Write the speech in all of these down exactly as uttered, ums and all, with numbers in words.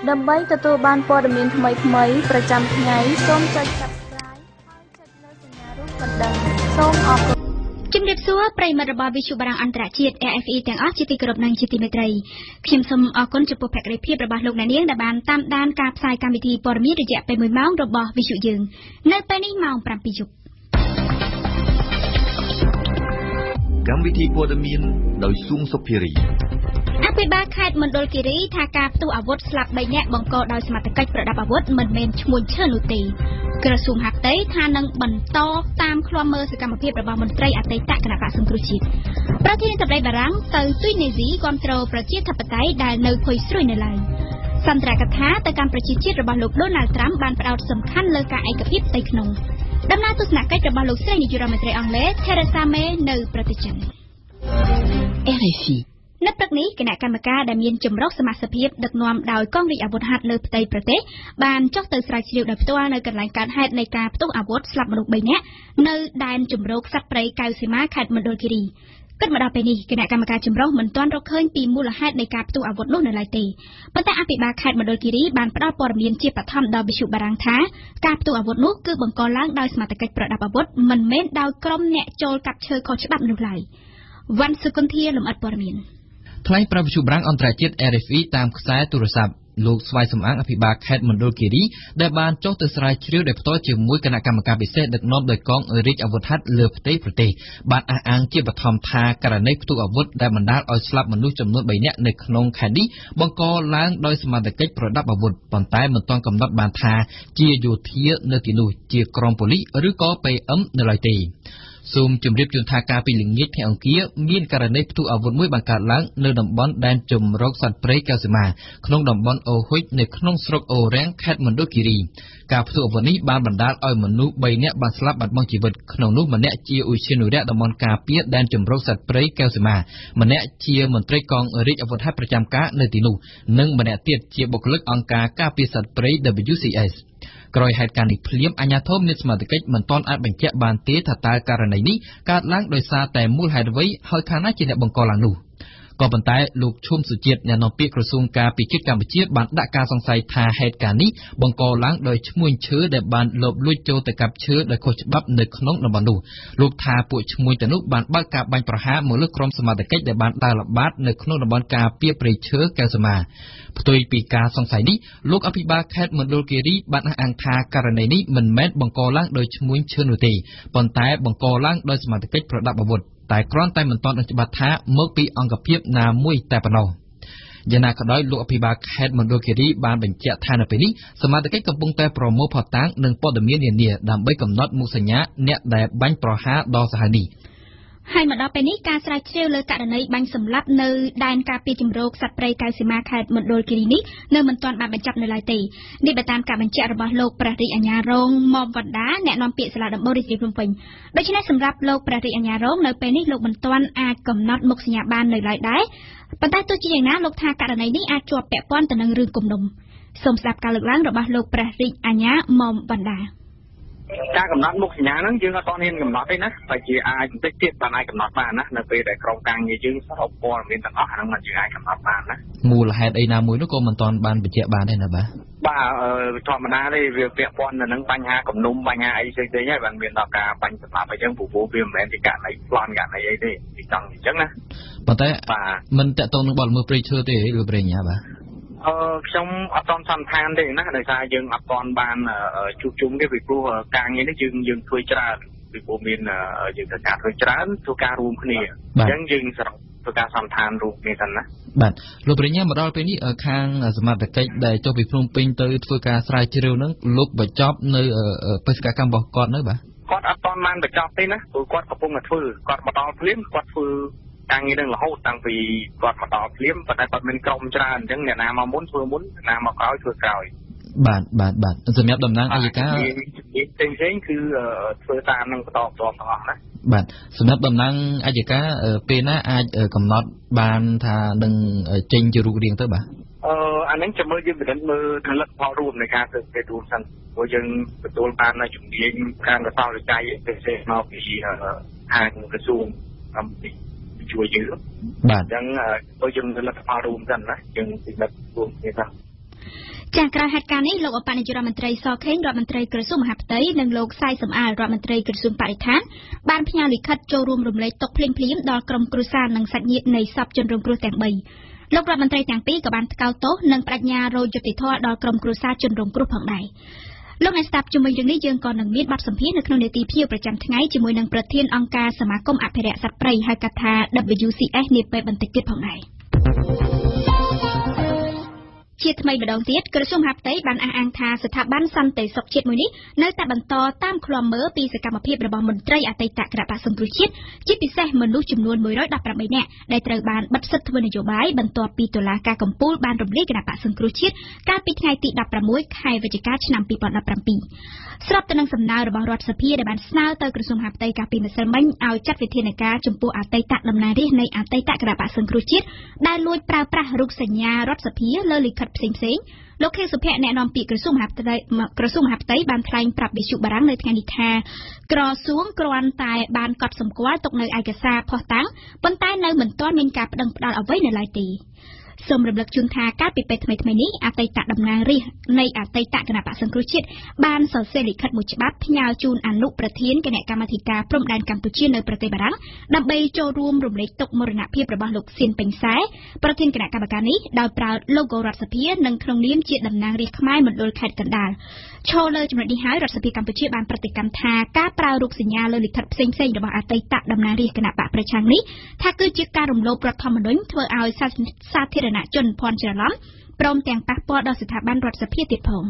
ដើម្បីទទួលបានព័ត៌មានថ្មីៗប្រចាំថ្ងៃសូមចុច Subscribe ហើយចុចលើសញ្ញារូបកណ្ដឹងសូមអរគុណជំរាបសួរប្រិយមិត្តរបស់វិទ្យុបារាំងអន្តរជាតិ A F E ទាំងអស់ជាទីគោរពនិងជាទីមេត្រីខ្ញុំសូមអរគុណចំពោះភក្ដីភាពរបស់លោកអ្នកនាងដែលបានតាមដានការផ្សាយកម្មវិធីព័ត៌មានរយៈពេលមួយម៉ោងរបស់វិទ្យុយើងនៅពេលនេះម៉ោងប្រាំពីរយប់កម្មវិធីព័ត៌មានដោយសួងសុភារីអភិបាលខេត្តមណ្ឌលគិរីថាការផ្ទុះអាវុធស្លាប់បីនាក់បង្កដោយសមត្ថកិច្ចប្រដាប់អាវុធមិនមែនឈ្មោះឈើនោះទេក្រសួងហាផ្ទៃថានឹងបន្តតាមឃ្លាំមើលសកម្មភាពរបស់មន្ត្រីអតីតគណៈបក្សសង្គ្រោះជាតិប្រធានាធិបតីបារាំងទៅទុយនេស៊ីគាំទ្រប្រជាធិបតេយ្យដែលនៅភុយស្រួយនៅឡើយសន្ទរកថាទៅកាន់ប្រជាជាតិរបស់លោកដូណាល់ត្រាំបានផ្ដោតសំខាន់លើការឯកភាពផ្ទៃក្នុងដំណើរទស្សនកិច្ចរបស់លោកស្រីនាយករដ្ឋមន្ត្រីអង់គ្លេស Theresa May នៅប្រទេសចិន R F I នៅព្រឹកនេះគណៈកម្មការដែលមានចម្រុះសមាជិកដឹកនាំដោយកងរាជអាវុធហត្ថលើផ្ទៃប្រទេសបានចុះទៅស្រាវជ្រាវដោយផ្ទាល់នៅកន្លែងកើតហេតុនៃការផ្ទុះអាវុធស្លាប់មនុស្សបីនាក់នៅដែនជំរកសត្វព្រៃកៅសីមាខេត្តមណ្ឌលគិរីគិតមកដល់ពេលនេះគណៈកម្មការចម្រុះមិនទាន់រកឃើញពីមូលហេតុនៃការផ្ទុះអាវុធនោះនៅឡើយទេប៉ុន្តែអភិបាលខេត្តមណ្ឌលគិរីបានផ្ដល់ព័ត៌មានជាបឋមដល់វិទ្យុបារាំងថាការផ្ទុះអាវុធនោះគឺបង្កឡើងដោយសមត្ថកិច្ចប្រដាប់អាវុធមិនមែនដោយក្រុមអ្នកចូលកាប់ឈើខុសច្បាប់នោះឡើយវ៉ាន់សុគន្ធាលំអិតព័ត៌មានថ្លែងប្រាប់វិទ្យុបារាំងអន្តរជាតិ R F I តាមខ្សែទូរស័ព្ទលោកស្វាយសំអាងអភិបាលខេត្តមណ្ឌលគិរីដែលបានចុះទៅស្រាវជ្រាវដោយផ្ទាល់ជាមួយគណៈកម្មការពិសេសដឹកនាំដោយកងរាជអាវុធហត្ថលើផ្ទៃប្រទេសបានអះអាងជាបឋមថាករណីផ្ទុះអាវុធដែលបណ្ដាលឲ្យស្លាប់មនុស្សចំនួនបីនាក់នៅក្នុងខេត្តនេះបង្កឡើងដោយសមត្ថកិច្ចប្រដាប់អាវុធប៉ុន្តែមិនទាន់កំណត់បានថាជាយោធានៅទីនោះជាក្រុមប៉ូលីសឬក៏ P M នៅឡើយទេសូមជម្រាបជូនថាការពីល្ងាចថ្ងៃអង្គារមានករណីផ្ទុះអាវុធមួយបានកើតឡើងនៅតំបន់ដែនជំរកសត្វព្រៃកៅសីមាក្នុងតំបន់អូហ៊ុចនៅក្នុងស្រុកអូរ៉ាំងខេត្តមណ្ឌលគិរីការផ្ទុះអាវុធនេះបានបណ្ដាលឲ្យមនុស្សបីនាក់បានស្លាប់បាត់បង់ជីវិតក្នុងនោះម្នាក់ជាឧស្សាហនុរៈតំបន់ការពារដែនជំរកសត្វព្រៃកៅសីមាម្នាក់ជាមន្ត្រីកងរាជអាវុធហត្ថប្រចាំការនៅទីនោះនិងម្នាក់ទៀតជាបុគ្គលិកអង្គការការពារសត្វព្រៃ W C Sក្រោយហេតុការណ៍នេះភ្លាមអាជ្ញាធរមានសមត្ថកិច្ចមិនទាន់អាចបញ្ជាក់បានទេថាតើករណីនេះកើតឡើងដោយសារតែមូលហេតុអ្វីហើយខាងណាជាអ្នកបង្កឡើងនោះក៏ប៉ុន្តែលោកឈុំសុជាតិអ្នកនាំពាក្យក្រសួងការពារជាតិកម្ពុជាបានដាក់ការសង្ស័យថាហេតុការណ៍នេះបង្កឡើងដោយឈ្មួញឈើដែលបានលបលួចចូលទៅកាប់ឈើដោយខុសច្បាប់នៅក្នុងតំបន់នោះលោកថាពួកឈ្មួញទាំងនោះបានបើកការបាញ់ប្រហារមកលើក្រុមសមត្ថកិច្ចដែលបានដើរល្បាតនៅក្នុងតំបន់ការពារព្រៃឈើកៅសីមាផ្ទុយពីការសង្ស័យនេះលោកអភិបាលខេត្តមណ្ឌលគិរីបានអះអាងថាករណីនេះមិនមែនបង្កឡើងដោយឈ្មួញឈើនោះទេប៉ុន្តែបង្កឡើងដោយសមត្ថកិច្ចប្រដាប់អាវុធតែគ្រាន់តែមិនទាន់ដឹងច្បាស់ថាមកពីអង្គភាពណាមួយតែប៉ុណ្ណោះយ៉ាងណាក៏ដោយលោកអភិបាលខេត្តមណ្ឌលគិរីបានបញ្ជាក់ថានៅពេលនេះសមត្ថកិច្ចកំពុងតែប្រមូលភស្តុតាងនិងព័ត៌មាននានាដើម្បីកំណត់មុខសញ្ញាអ្នកដែលបាញ់ប្រហារដល់សាហាវនេះហើយមកដល់ពេលនេះការស្រាវជ្រាវលើករណីបាញ់សម្លាប់នៅដែនការពារជំរកសត្វព្រៃកៅសីមាខេត្តមណ្ឌលគិរីនេះនៅមិនទាន់បានបញ្ចប់នៅឡើយទេនេះបើតាមការបញ្ជាក់របស់លោកព្រះរាជអាជ្ញារងមុំវណ្ដាអ្នកនាំពាក្យសាលាដំបូងរាជធានីភ្នំពេញដូច្នេះសម្រាប់លោកព្រះរាជអាជ្ញារងនៅពេលនេះលោកមិនទាន់អាចកំណត់មុខសញ្ញាបាននៅឡើយដែរប៉ុន្តែទោះជាយ៉ាងណាលោកថាករណីនេះអាចជាប់ពាក់ព័ន្ធទៅនឹងរឿងគំនុំសូមស្ដាប់ការលើកឡើងរបស់លោកព្រះរាជអាជ្ញាមុំវណ្ដាការកំណត់មុខសញ្ញាហ្នឹងយើងអត់ទាន់ហ៊ានកំណត់ទេណាតែជាអាចបន្តិចទៀតបានអាចកំណត់បានណានៅពេលដែលក្រុមការងារយើងសរុបព័ត៌មានទាំងអស់ហ្នឹងមិនយើងអាចកំណត់បានណាមូលហេតុអីណាមួយនោះក៏មិនទាន់បានបញ្ជាក់បានដែរណាបាទបាទធម្មតាទេវាពាក់ព័ន្ធទៅនឹងបញ្ហាគំនុំបញ្ហាអីផ្សេងៗហើយបានមានដល់ការបាញ់សម្លាប់អីចឹងព្រោះវាមិនមែនជាករណីប្លន់ករណីអីទេទីចង់អញ្ចឹងណាប៉ុន្តែមិនតាក់ទងនឹងបទល្មើសព្រៃឈើទេលោកប្រញ្ញាបាទអឺខ្ញុំអត់ទាន់សន្និដ្ឋានទេណាដោយសារយើងអត់ទាន់បានជួបជុំទេពីព្រោះការងារនេះយើងយើងធ្វើច្រើនពីព្រោះមានយើងត្រូវការធ្វើច្រើនធ្វើការរួមគ្នាអញ្ចឹងយើងសរុបធ្វើការសន្និដ្ឋានរួមគ្នាសិនណាបាទលោកប្រញ្ញាមកដល់ពេលនេះខាងសមត្ថកិច្ចដែលចុះពីភ្នំពេញទៅធ្វើការស្រាវជ្រាវហ្នឹងលោកបញ្ចប់នៅបេសកកម្មរបស់គាត់នៅបាទគាត់អត់ទាន់បានបញ្ចប់ទេណាព្រោះគាត់កំពុងតែធ្វើគាត់មកដល់ភ្លាមគាត់ធ្វើការងារនឹងរហូតតាំងពីគាត់មកដល់ភ្លាមប៉ុន្តែគាត់មានក្រុមច្រើនអញ្ចឹងអ្នកណាមកមុនធ្វើមុនអ្នកណាមកក្រោយធ្វើក្រោយបាទបាទបាទសម្រាប់តំណាងអัยការផ្សេងផ្សេងគឺធ្វើតាមនឹងបន្តបន្តទាំងអស់ណាបាទសម្រាប់តំណាងអัยការពេលណាអាចកំណត់បានថានឹងចេញជារូបរាងទៅបាទអឺអាហ្នឹងចាំមើលយើងពិនិត្យមើលផលិតផលរួមនៃការធ្វើពេលរួមសិនព្រោះយើងទទួលបាននៅជំនាញការកសោវិច័យពិសេសមកពីខាងក្រសួងអំពីជួយយើងបាទអញ្ចឹងទៅយើងផលិតផលរួមសិនណាយើងពិនិត្យរួមគ្នាសិនจากក្រោយហេតុការណ៍នេះលោកអបនាយករដ្ឋមន្ត្រីសខេងរដ្ឋមន្ត្រីក្រសួងមហាផ្ទៃនិងលោកសាយសំអាលរដ្ឋមន្ត្រីក្រសួងបរិស្ថានបានផ្ញើលិខិតចូលរួមរំលែកទុក្ខភ្លាមៗដល់ក្រុមគ្រួសារនិងសាច់ញាតិនៃសពជនរងគ្រោះទាំងបីលោករដ្ឋមន្ត្រីទាំងពីរក៏បានថ្កោលទោសនិងបដិញ្ញារយុត្តិធម៌ដល់ក្រុមគ្រួសារជនរងគ្រោះផងដែរលោកអ្នកស្ដាប់ជុំវិញរឿងនេះយើងក៏នឹងមានបទសម្ភាសន៍នៅក្នុងនេតិភ្ញៀវប្រចាំថ្ងៃជាមួយនឹងប្រធានអង្គការសមាគមអភិរក្សសត្វព្រៃហៅកាត់ថា W C S នាពេលបន្តិចទៀតផងដែរជាថ្មីម្ដងទៀតក្រសួងមហាផ្ទៃបានអះអាងថាស្ថាប័នសន្តិសុខជាតិមួយនេះនៅតែបន្តតាមឃ្លាំមើលពីសកម្មភាពរបស់មន្ត្រីអតីតគណៈបក្សសង្គ្រោះជាតិជាពិសេសមនុស្សចំនួនមួយរយដប់ប្រាំបីនាក់ដែលត្រូវបានបិទសិទ្ធិធ្វើនយោបាយបន្ទាប់ពីតុលាការកំពូលបានរំលាយគណៈបក្សសង្គ្រោះជាតិកាលពីថ្ងៃទីដប់ប្រាំមួយខែវិច្ឆិកាឆ្នាំពីរពាន់ដប់ប្រាំពីរស្របទៅនឹងសំណើរបស់រដ្ឋសភាដែលបានស្នើទៅក្រសួងមហាផ្ទៃកាលពីម្សិលមិញឲ្យចាត់វិធានការចំពោះអតីតតំណាងរាស្ត្រនៃអតីតគណៈបក្សសង្គ្រោះជាតិដែលលួចប្រើប្រាស់រូបសញ្ញារដ្ឋសភាលើលិខិតផ្សេងៗលោកខៀវសុភ័ក្រអ្នកនាំពាក្យក្រសួងមហាផ្ទៃក្រសួងមហាផ្ទៃបានថ្លែងប្រាប់វិទ្យុបារាំងនៅថ្ងៃនេះថាក្រសួងគ្រាន់តែបានកត់សម្គាល់ទុកនៅឯកសារភស្តុតាងប៉ុន្តែនៅមិនទាន់មានការប្តឹងផ្តល់អ្វីនៅឡើយទេសូមរំលឹកជូនថាកាលពីពេលថ្មីៗនេះអតីតតំណាងរាស្ត្រនៃអតីតគណៈបក្សសង្គ្រោះជាតិបានសរសេរលិខិតមួយច្បាប់ផ្ញើជូនអនុប្រធានគណៈកម្មាធិការព្រំដែនកម្ពុជានៅប្រទេសបារាំងដើម្បីចូលរួមរំលែកទុក្ខមរណភាពរបស់លោកសៀនពេញសែប្រធានគណៈកម្មការនេះដោយប្រើ logo រដ្ឋសភានិងក្នុងនាមជាតំណាងរាស្ត្រខ្មែរមណ្ឌលខេត្តកណ្ដាលឈរលើចំណុចនេះហើយរដ្ឋសភាកម្ពុជាបានប្រតិកម្មថាការប្រើរូបសញ្ញាលើលិខិតផ្សេងៗរបស់អតីតតំណាងរាស្ត្រគណៈបកប្រឆាំងនេះថាគឺជាការរំលោភរដ្ឋធម្មនុញ្ញធ្វើឲ្យសាធារណជនភ័ន្តច្រឡំព្រមទាំងប៉ះពាល់ដល់ស្ថាប័នរដ្ឋសភាទៀតផង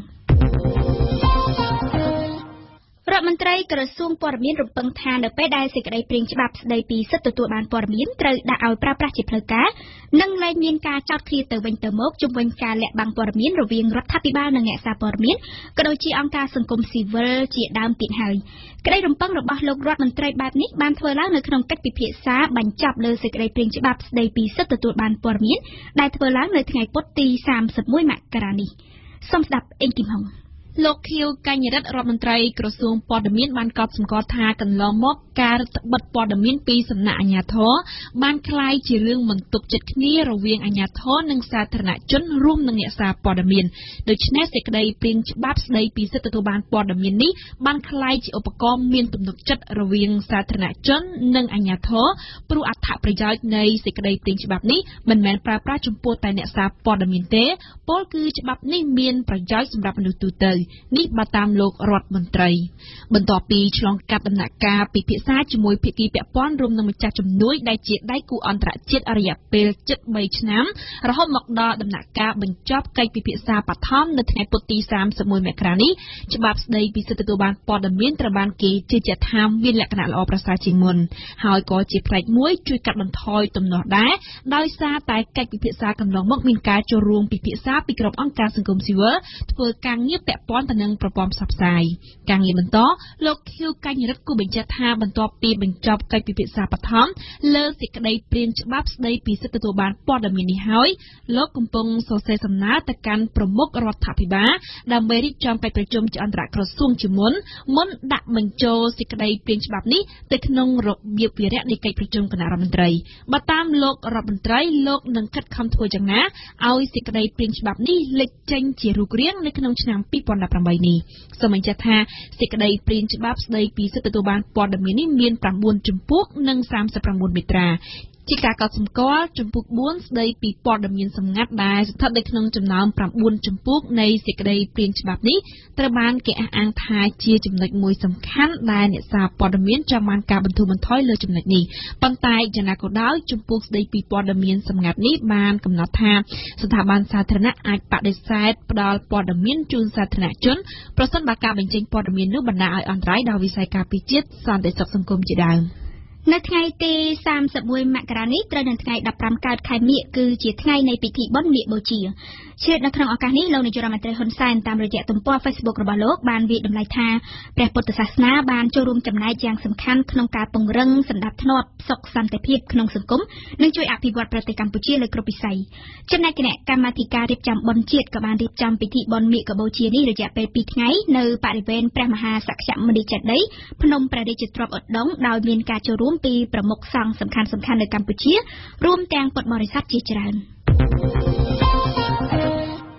រដ្ឋមន្ត្រីក្រសួងព័ត៌មានរំពឹងថានៅពេលដែលសេចក្តីព្រាងច្បាប់ស្តីពីសិទ្ធិទទួលបានព័ត៌មានត្រូវដាក់ឲ្យប្រើប្រាស់ជាផ្លូវការនិងលែងមានការចោទឃ្លាទៅវិញទៅមកជុំវិញការលាក់បាំងព័ត៌មានរវាងរដ្ឋាភិបាលនិងអ្នកសារព័ត៌មានក៏ដូចជាអង្គការសង្គមស៊ីវិលជាដើមទៀតហើយក្តីរំពឹងរបស់លោករដ្ឋមន្ត្រីបែបនេះបានធ្វើឡើងនៅក្នុងកិច្ចពិភាក្សាបញ្ចប់លើសេចក្តីព្រាងច្បាប់ស្តីពីសិទ្ធិទទួលបានព័ត៌មានដែលធ្វើឡើងនៅថ្ងៃពុធទីសាមសិបមួយមករានេះសូមស្ដាប់អេងគីមហុងលោកខៀវកញ្ញរិទ្ធរដ្ឋមន្ត្រីក្រសួងព័ត៌មានបានកត់សម្គាល់ថាកន្លងមកការរដ្ឋបិទព័ត៌មានពីសំណាក់អាជ្ញាធរបានคล้ายជារឿងមិនទុកចិត្តគ្នារវាងអាជ្ញាធរនិងសាធារណជនរួមនឹងអ្នកសារព័ត៌មានដូច្នេះសេចក្តីព្រាងច្បាប់ស្តីពីសិទ្ធិទទួលបានព័ត៌មាននេះបានคล้ายជាឧបករណ៍មានទំនុកចិត្តរវាងសាធារណជននិងអាជ្ញាធរព្រោះអត្ថប្រយោជន៍នៃសេចក្តីព្រាងច្បាប់នេះមិនមែនប្រើប្រាស់ចំពោះតែអ្នកសារព័ត៌មានទេពលគឺច្បាប់នេះមានប្រយោជន៍សម្រាប់មនុស្សទូទៅនេះបើតាមលោករដ្ឋមន្ត្រីបន្ទាប់ពីឆ្លងកាត់ដំណាក់កាលពិភាក្សាជាមួយភាគីពាក់ព័ន្ធរួមនឹងម្ចាស់ជំនួយដែលជាដៃគូអន្តរជាតិរយៈពេលជិតបីឆ្នាំរហូតមកដល់ដំណាក់កាលបញ្ចប់កិច្ចពិភាក្សាបឋមនៅថ្ងៃពុធទីសាមសិបមួយមករានេះច្បាប់ស្តីពីសិទ្ធិទទួលបានព័ត៌មានត្រូវបានគេជឿជាក់ថាមានលក្ខណៈល្អប្រសើរជាងមុនហើយក៏ជាផ្នែកមួយជួយកាត់បន្ថយទំនាស់ដែរដោយសារតែកិច្ចពិភាក្សាកន្លងមកមានការចូលរួមពិភាក្សាពីក្រុមអង្គការសង្គមស៊ីវិលធ្វើការងារពាក់ព័ន្ធទៅនឹងប្រព័ន្ធផ្សព្វផ្សាយការងារបន្តលោកខៀវកញ្ញរិទ្ធគូបញ្ជាក់ថាបន្ទាប់ពីបញ្ចប់កិច្ចពិភាក្សាបឋមលើសេចក្តីព្រាងច្បាប់ស្តីពីសិទ្ធិទទួលបានព័ត៌មាននេះហើយលោកកំពុងសរសេរសំណើទៅកាន់ប្រមុខរដ្ឋាភិបាលដើម្បីរៀបចំកិច្ចប្រជុំជាអន្តរក្រសួងជាមុនមុនដាក់បញ្ចូលសេចក្តីព្រាងច្បាប់នេះទៅក្នុងរបៀបវារៈនៃកិច្ចប្រជុំគណៈរដ្ឋមន្ត្រីបើតាមលោករដ្ឋមន្ត្រីលោកនឹងខិតខំធ្វើយ៉ាងណាឲ្យសេចក្តីព្រាងច្បាប់នេះលេចចេញជារូបរាងនៅក្នុងឆ្នាំពីរពាន់ដប់ប្រាំបីនេះសូមបញ្ជាក់ថាសេចក្តីព្រាងច្បាប់ស្តីពីសិទ្ធិទទួលបានព័ត៌មាននេះមានប្រាំបួនជំពូកនិងសាមសិបប្រាំបួនមាត្រាជាការកត់សម្គាល់ជំពូកបួនស្តីពីព័ត៌មានសម្ងាត់ដែលស្ថិតនៅក្នុងចំណោមប្រាំបួនជំពូកនៃសេចក្តីព្រាងច្បាប់នេះត្រូវបានគេអះអាងថាជាចំណុចមួយសំខាន់ដែលអ្នកសារព័ត៌មានចង់បានការបន្ធូរបន្ថយលើចំណុចនេះប៉ុន្តែយ៉ាងណាក៏ដោយជំពូកស្តីពីព័ត៌មានសម្ងាត់នេះបានកំណត់ថាស្ថាប័នសាធារណៈអាចបដិសេធផ្ដល់ព័ត៌មានជូនសាធារណជនប្រសិនបើការបញ្ចេញព័ត៌មាននោះបណ្ដាលឲ្យអន្តរាយដល់វិស័យការពារជាតិសន្តិសុខសង្គមជាដើមនៅថ្ងៃទីសាមសិបមួយមករានេះត្រូវនឹងថ្ងៃដប់ប្រាំកើតខែមិញគឺជាថ្ងៃនៃពិធីបុណ្យមាឃបូជាឆ្លៀតនៅក្នុងឱកាសនេះលោកនាយករដ្ឋមន្ត្រីហ៊ុនសែនតាមរយៈទំព័រ Facebook របស់លោកបានវាយតម្លៃថាព្រះពុទ្ធសាសនាបានចូលរួមចំណែកយ៉ាងសំខាន់ក្នុងការពង្រឹងសណ្ដាប់ធ្នាប់សុខសន្តិភាពក្នុងសង្គមនិងជួយអភិវឌ្ឍប្រទេសកម្ពុជាលើគ្រប់វិស័យចំណែកគណៈកម្មាធិការរៀបចំបុណ្យជាតិក៏បានរៀបចំពិធីបុណ្យមាឃបូជានេះរយៈពេលពីរថ្ងៃនៅបរិវេណព្រះមហាសក្យមុនីចេតិយភ្នំព្រះរាជទ្រព្យឧត្តមដោយមានការចូលរួមពីប្រមុខសង្ឃសំខាន់ៗនៅកម្ពុជារួមទាំងពុទ្ធបរិស័ទជាច្រើន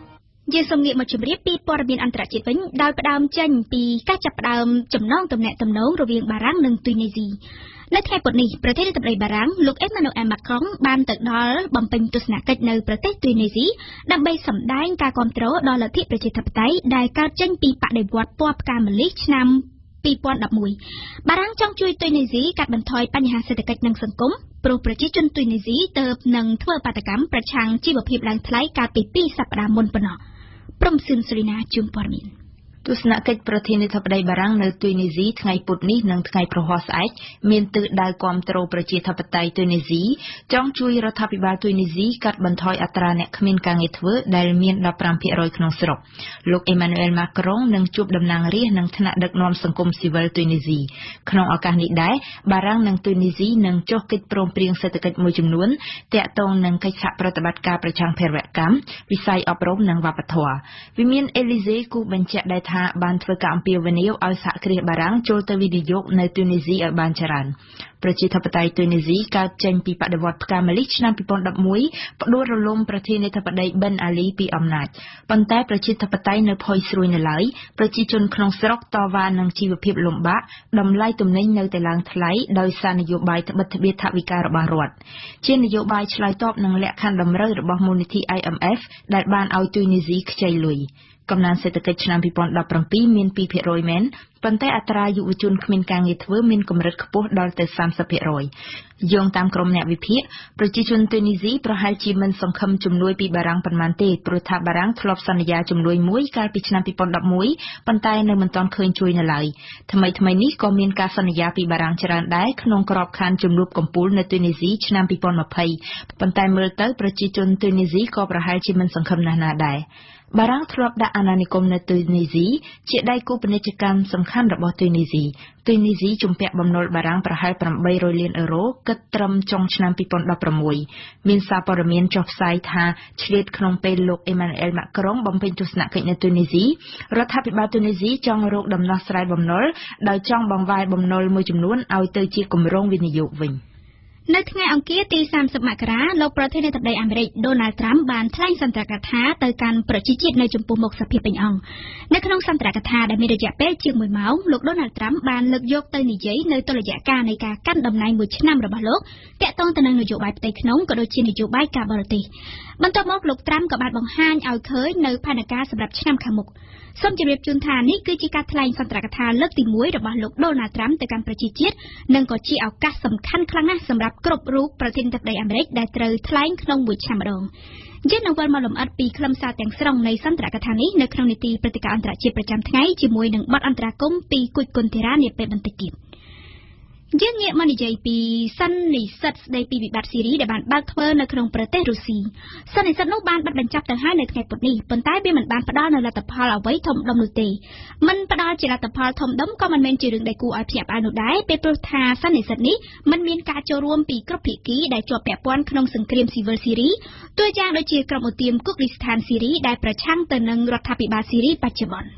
យើងសូមងាកមកជម្រាបពីព័ត៌មានអន្តរជាតិវិញដោយផ្ដើមចេញពីការចាប់ផ្ដើមចំណងទំនាក់ទំនងរវាងបារាំងនិងទូនីស៊ីនៅថ្ងៃពុធនេះប្រធានាធិបតីបារាំងលោកអេម៉ានូអែលម៉ាក្រុងបានទៅដល់បំពេញទស្សនកិច្ចនៅប្រទេសទូនីស៊ីដើម្បីសម្ដែងការគាំទ្រដល់លទ្ធិប្រជាធិបតេយ្យដែលកើតចេញពីបដិវត្តពណ៌ផ្កាម្លិះឆ្នាំពីរពាន់ដប់មួយបារាំងចង់ជួយទូនីស៊ីកាត់បន្ថយបញ្ហាសេដ្ឋកិច្ចនិងសង្គមព្រោះប្រជាជនទូនីស៊ីទើបនឹងធ្វើបាតកម្មប្រឆាំងជីវភាពឡើងថ្លៃកាលពីពីរសប្តាហ៍មុនប៉ុណ្ណោះព្រមសឿនស៊ូរីណាជូនព័ត៌មានទស្សនកិច្ចប្រធានាធិបតីបារាំងនៅទូនីស៊ីថ្ងៃពុធនេះនិងថ្ងៃប្រហ័សស្អែកមានទិសដៅគាំទ្រប្រជាធិបតេយ្យទូនីស៊ីចង់ជួយរដ្ឋាភិបាលទូនីស៊ីកាត់បន្ថយអត្រាអ្នកគ្មានការងារធ្វើដែលមានដប់ប្រាំភាគរយក្នុងស្រុកលោកអេម៉ានូអែលម៉ាក្រុងនឹងជួបតំណាងរាស្ត្រនិងថ្នាក់ដឹកនាំសង្គមស៊ីវិលទូនីស៊ីក្នុងឱកាសនេះដែរបារាំងនិងទូនីស៊ីនឹងចុះកិច្ចព្រមព្រៀងសេដ្ឋកិច្ចមួយចំនួនទាក់ទងនឹងកិច្ចសហប្រតិបត្តិការប្រឆាំងភេរវកម្មវិស័យអប់រំនិងវប្បធម៌វិមានអេលីសេគូបញ្ជាក់ដែរថាបានធ្វើការអំពាវនាវឲ្យសហគ្រាសបារាំងចូលទៅវិនិយោគនៅទូនីស៊ីឲ្យបានច្រើនប្រជាធិបតេយ្យទូនីស៊ីកើតចេញពីបដិវត្តផ្កាម្លិះឆ្នាំពីរពាន់ដប់មួយផ្ដួលរលំប្រធានាធិបតីប៊ិនអាលីពីអំណាចប៉ុន្តែប្រជាធិបតេយ្យនៅផុយស្រួយនៅឡើយប្រជាជនក្នុងស្រុកតវ៉ានឹងជីវភាពលំបាកតម្លៃទំនិញនៅតែឡើងថ្លៃដោយសារនយោបាយត្បិតត្បៀតថវិការបស់រដ្ឋជានយោបាយឆ្លើយតបនឹងលក្ខខណ្ឌតម្រូវរបស់មូលនិធិ I M F ដែលបានឲ្យទូនីស៊ីខ្ចីលុយកំណើនសេដ្ឋកិច្ចឆ្នាំពីរពាន់ដប់ប្រាំពីរមានពីរភាគរយមែនប៉ុន្តែអត្រាយុវជនគ្មានការងារធ្វើមានកម្រិតខ្ពស់ដល់ទៅសាមសិបភាគរយយោងតាមក្រុមអ្នកវិភាគប្រជាជនទូនីស៊ីប្រហែលជាមិនសង្ឃឹមជំនួយពីបារាំងប៉ុន្មានទេព្រោះថាបារាំងធ្លាប់សន្យាជំនួយមួយកាលពីឆ្នាំពីរពាន់ដប់មួយប៉ុន្តែនៅមិនទាន់ឃើញជួយនៅឡើយថ្មីថ្មីនេះក៏មានការសន្យាពីបារាំងច្រើនដែរក្នុងក្របខ័ណ្ឌជំនួបកំពូលនៅទូនីស៊ីឆ្នាំពីរពាន់ម្ភៃប៉ុន្តែមើលទៅប្រជាជនទូនីស៊ីក៏ប្រហែលជាមិនសង្ឃឹមណាស់ណាដែរបារាំងធ្លាប់ដាក់អាណានិគមនៅទូនីស៊ីជាដៃគូពាណិជ្ជកម្មសំខាន់របស់ទូនីស៊ីទូនីស៊ីជំពាក់បំណុលបារាំងប្រហែលប្រាំបីរយលានអឺរ៉ូគិតត្រឹមចុងឆ្នាំពីរពាន់ដប់ប្រាំមួយមានសារព័ត៌មានចុះផ្សាយថាឆ្លៀតក្នុងពេលលោកអេម៉ានូអែលម៉ាក្រុងបំពេញទស្សនកិច្ចនៅទូនីស៊ីរដ្ឋាភិបាលទូនីស៊ីចង់រកដំណោះស្រាយបំណុលដោយចង់បង្វែរបំណុលមួយចំនួនឲ្យទៅជាគម្រោងវិនិយោគវិញនៅថ្ងៃអង្គារទីសាមសិបមករាលោកប្រធានាធិបតីអាមេរិកដូណាល់ត្រាំបានថ្លែងសន្ទរកថាទៅកាន់ប្រជាជាតិនៅចំពោះមុខសភាពេញអង្គនៅក្នុងសន្ទរកថាដែលមានរយៈពេលជាងមួយម៉ោងលោកដូណាល់ត្រាំបានលើកយកទៅនិយាយនៅតុល្យការនៃការកាន់តំណែងមួយឆ្នាំរបស់លោកទាក់ទងទៅនឹងនយោបាយផ្ទៃក្នុងក៏ដូចជានយោបាយការបរទេសបន្ទាប់មកលោកត្រាំក៏បានបង្ហាញឲ្យឃើញនៅផែនការសម្រាប់ឆ្នាំខាងមុខសូមជម្រាបជូនថានេះគឺជាការថ្លែងសន្ទរកថាលើកទីមួយរបស់លោកដូណាល់ត្រាំទៅកាន់ប្រជាជាតិនិងក៏ជាឱកាសសំខាន់ខ្លាំងណាស់សម្រាប់គ្រប់រូបប្រធានាធិបតីអាមេរិកដែលត្រូវថ្លែងក្នុងមួយឆ្នាំម្ដងយើងនឹងវិលមកលម្អិតពីខ្លឹមសារទាំងស្រុងនៃសន្ទរកថានេះនៅក្នុងនីតិព្រឹត្តិការណ៍អន្តរជាតិប្រចាំថ្ងៃជាមួយនឹងបទអន្តរាគមន៍ពីគុជគុនធីរ៉ានាពេលបន្តិចទៀតយើងងាកមកនិយាយពីសន្និសិទស្ដីពីវិបត្តិស៊ីរីដែលបានបើកធ្វើនៅក្នុងប្រទេសរុស្ស៊ីសន្និសិទនោះបានបិទបញ្ចប់ទៅហើយនៅថ្ងៃពុធនេះប៉ុន្តែវាមិនបានផ្ដល់នូវលទ្ធផលអ្វីធំដុំនោះទេមិនផ្ដល់ជាលទ្ធផលធំដុំក៏មិនមែនជារឿងដែលគួរឲ្យភ្ញាក់ផ្អើលនោះដែរពេលព្រោះថាសន្និសិទនេះមិនមានការចូលរួមពីគ្រប់ភាគីដែលជាប់ពាក់ព័ន្ធក្នុងសង្គ្រាមស៊ីវិលស៊ីរីតួយ៉ាងដូចជាក្រុមឧទាមគុកលីស្ថានស៊ីរីដែលប្រឆាំងទៅនឹងរដ្ឋាភិបាលស៊ីរីបច្ចុប្បន្ន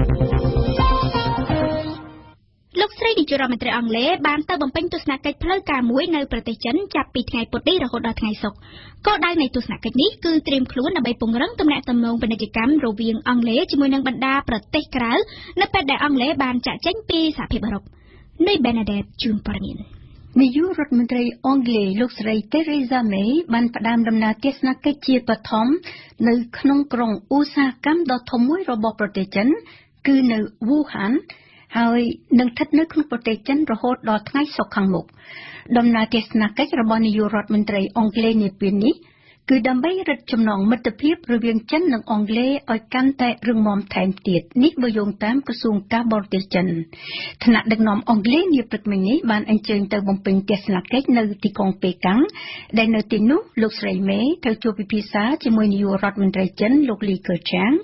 លោកស្រីនាយករដ្ឋមន្ត្រីអង់គ្លេសបានទៅបំពេញទស្សនកិច្ចផ្លូវការមួយនៅប្រទេសចិនចាប់ពីថ្ងៃពុធនេះរហូតដល់ថ្ងៃសុក្រគោលដៅនៃទស្សនកិច្ចនេះគឺត្រៀមខ្លួនដើម្បីពង្រឹងទំនាក់ទំនងពាណិជ្ជកម្មរវាងអង់គ្លេសជាមួយនឹងបណ្ដាប្រទេសក្រៅនៅពេលដែលអង់គ្លេសបានចាក់ចេញពីសហភាពអឺរ៉ុបនៃ Benedict ជូនព័ត៌មាននាយករដ្ឋមន្ត្រីអង់គ្លេសលោកស្រី Theresa May បានផ្ដើមដំណើរទស្សនកិច្ចជាបឋមនៅក្នុងក្រុងឧស្សាហកម្មដ៏ធំមួយរបស់ប្រទេសចិនគឺនៅ Wuhanហើយនឹងស្ថិតនៅក្នុងប្រទេសចិនរហូតដល់ថ្ងៃសុក្រខាងមុខដំណើរទស្សនកិច្ចរបស់នាយករដ្ឋមន្ត្រីអង់គ្លេសនាពេលនេះគឺដើម្បីរឹតចំណងមិត្តភាពរវាងចិននិងអង់គ្លេសឲ្យកាន់តែរឹងមាំថែមទៀតនេះបើយោងតាមក្រសួងការបរទេសចិនថ្នាក់ដឹកនាំអង់គ្លេសនាព្រឹកមិញនេះបានអញ្ជើញទៅបំពេញទស្សនកិច្ចនៅទីក្រុងប៉េកាំងដែលនៅទីនោះលោកស្រីមេត្រូវជួបពិភាក្សាជាមួយនាយករដ្ឋមន្ត្រីចិនលោកលីកើចាង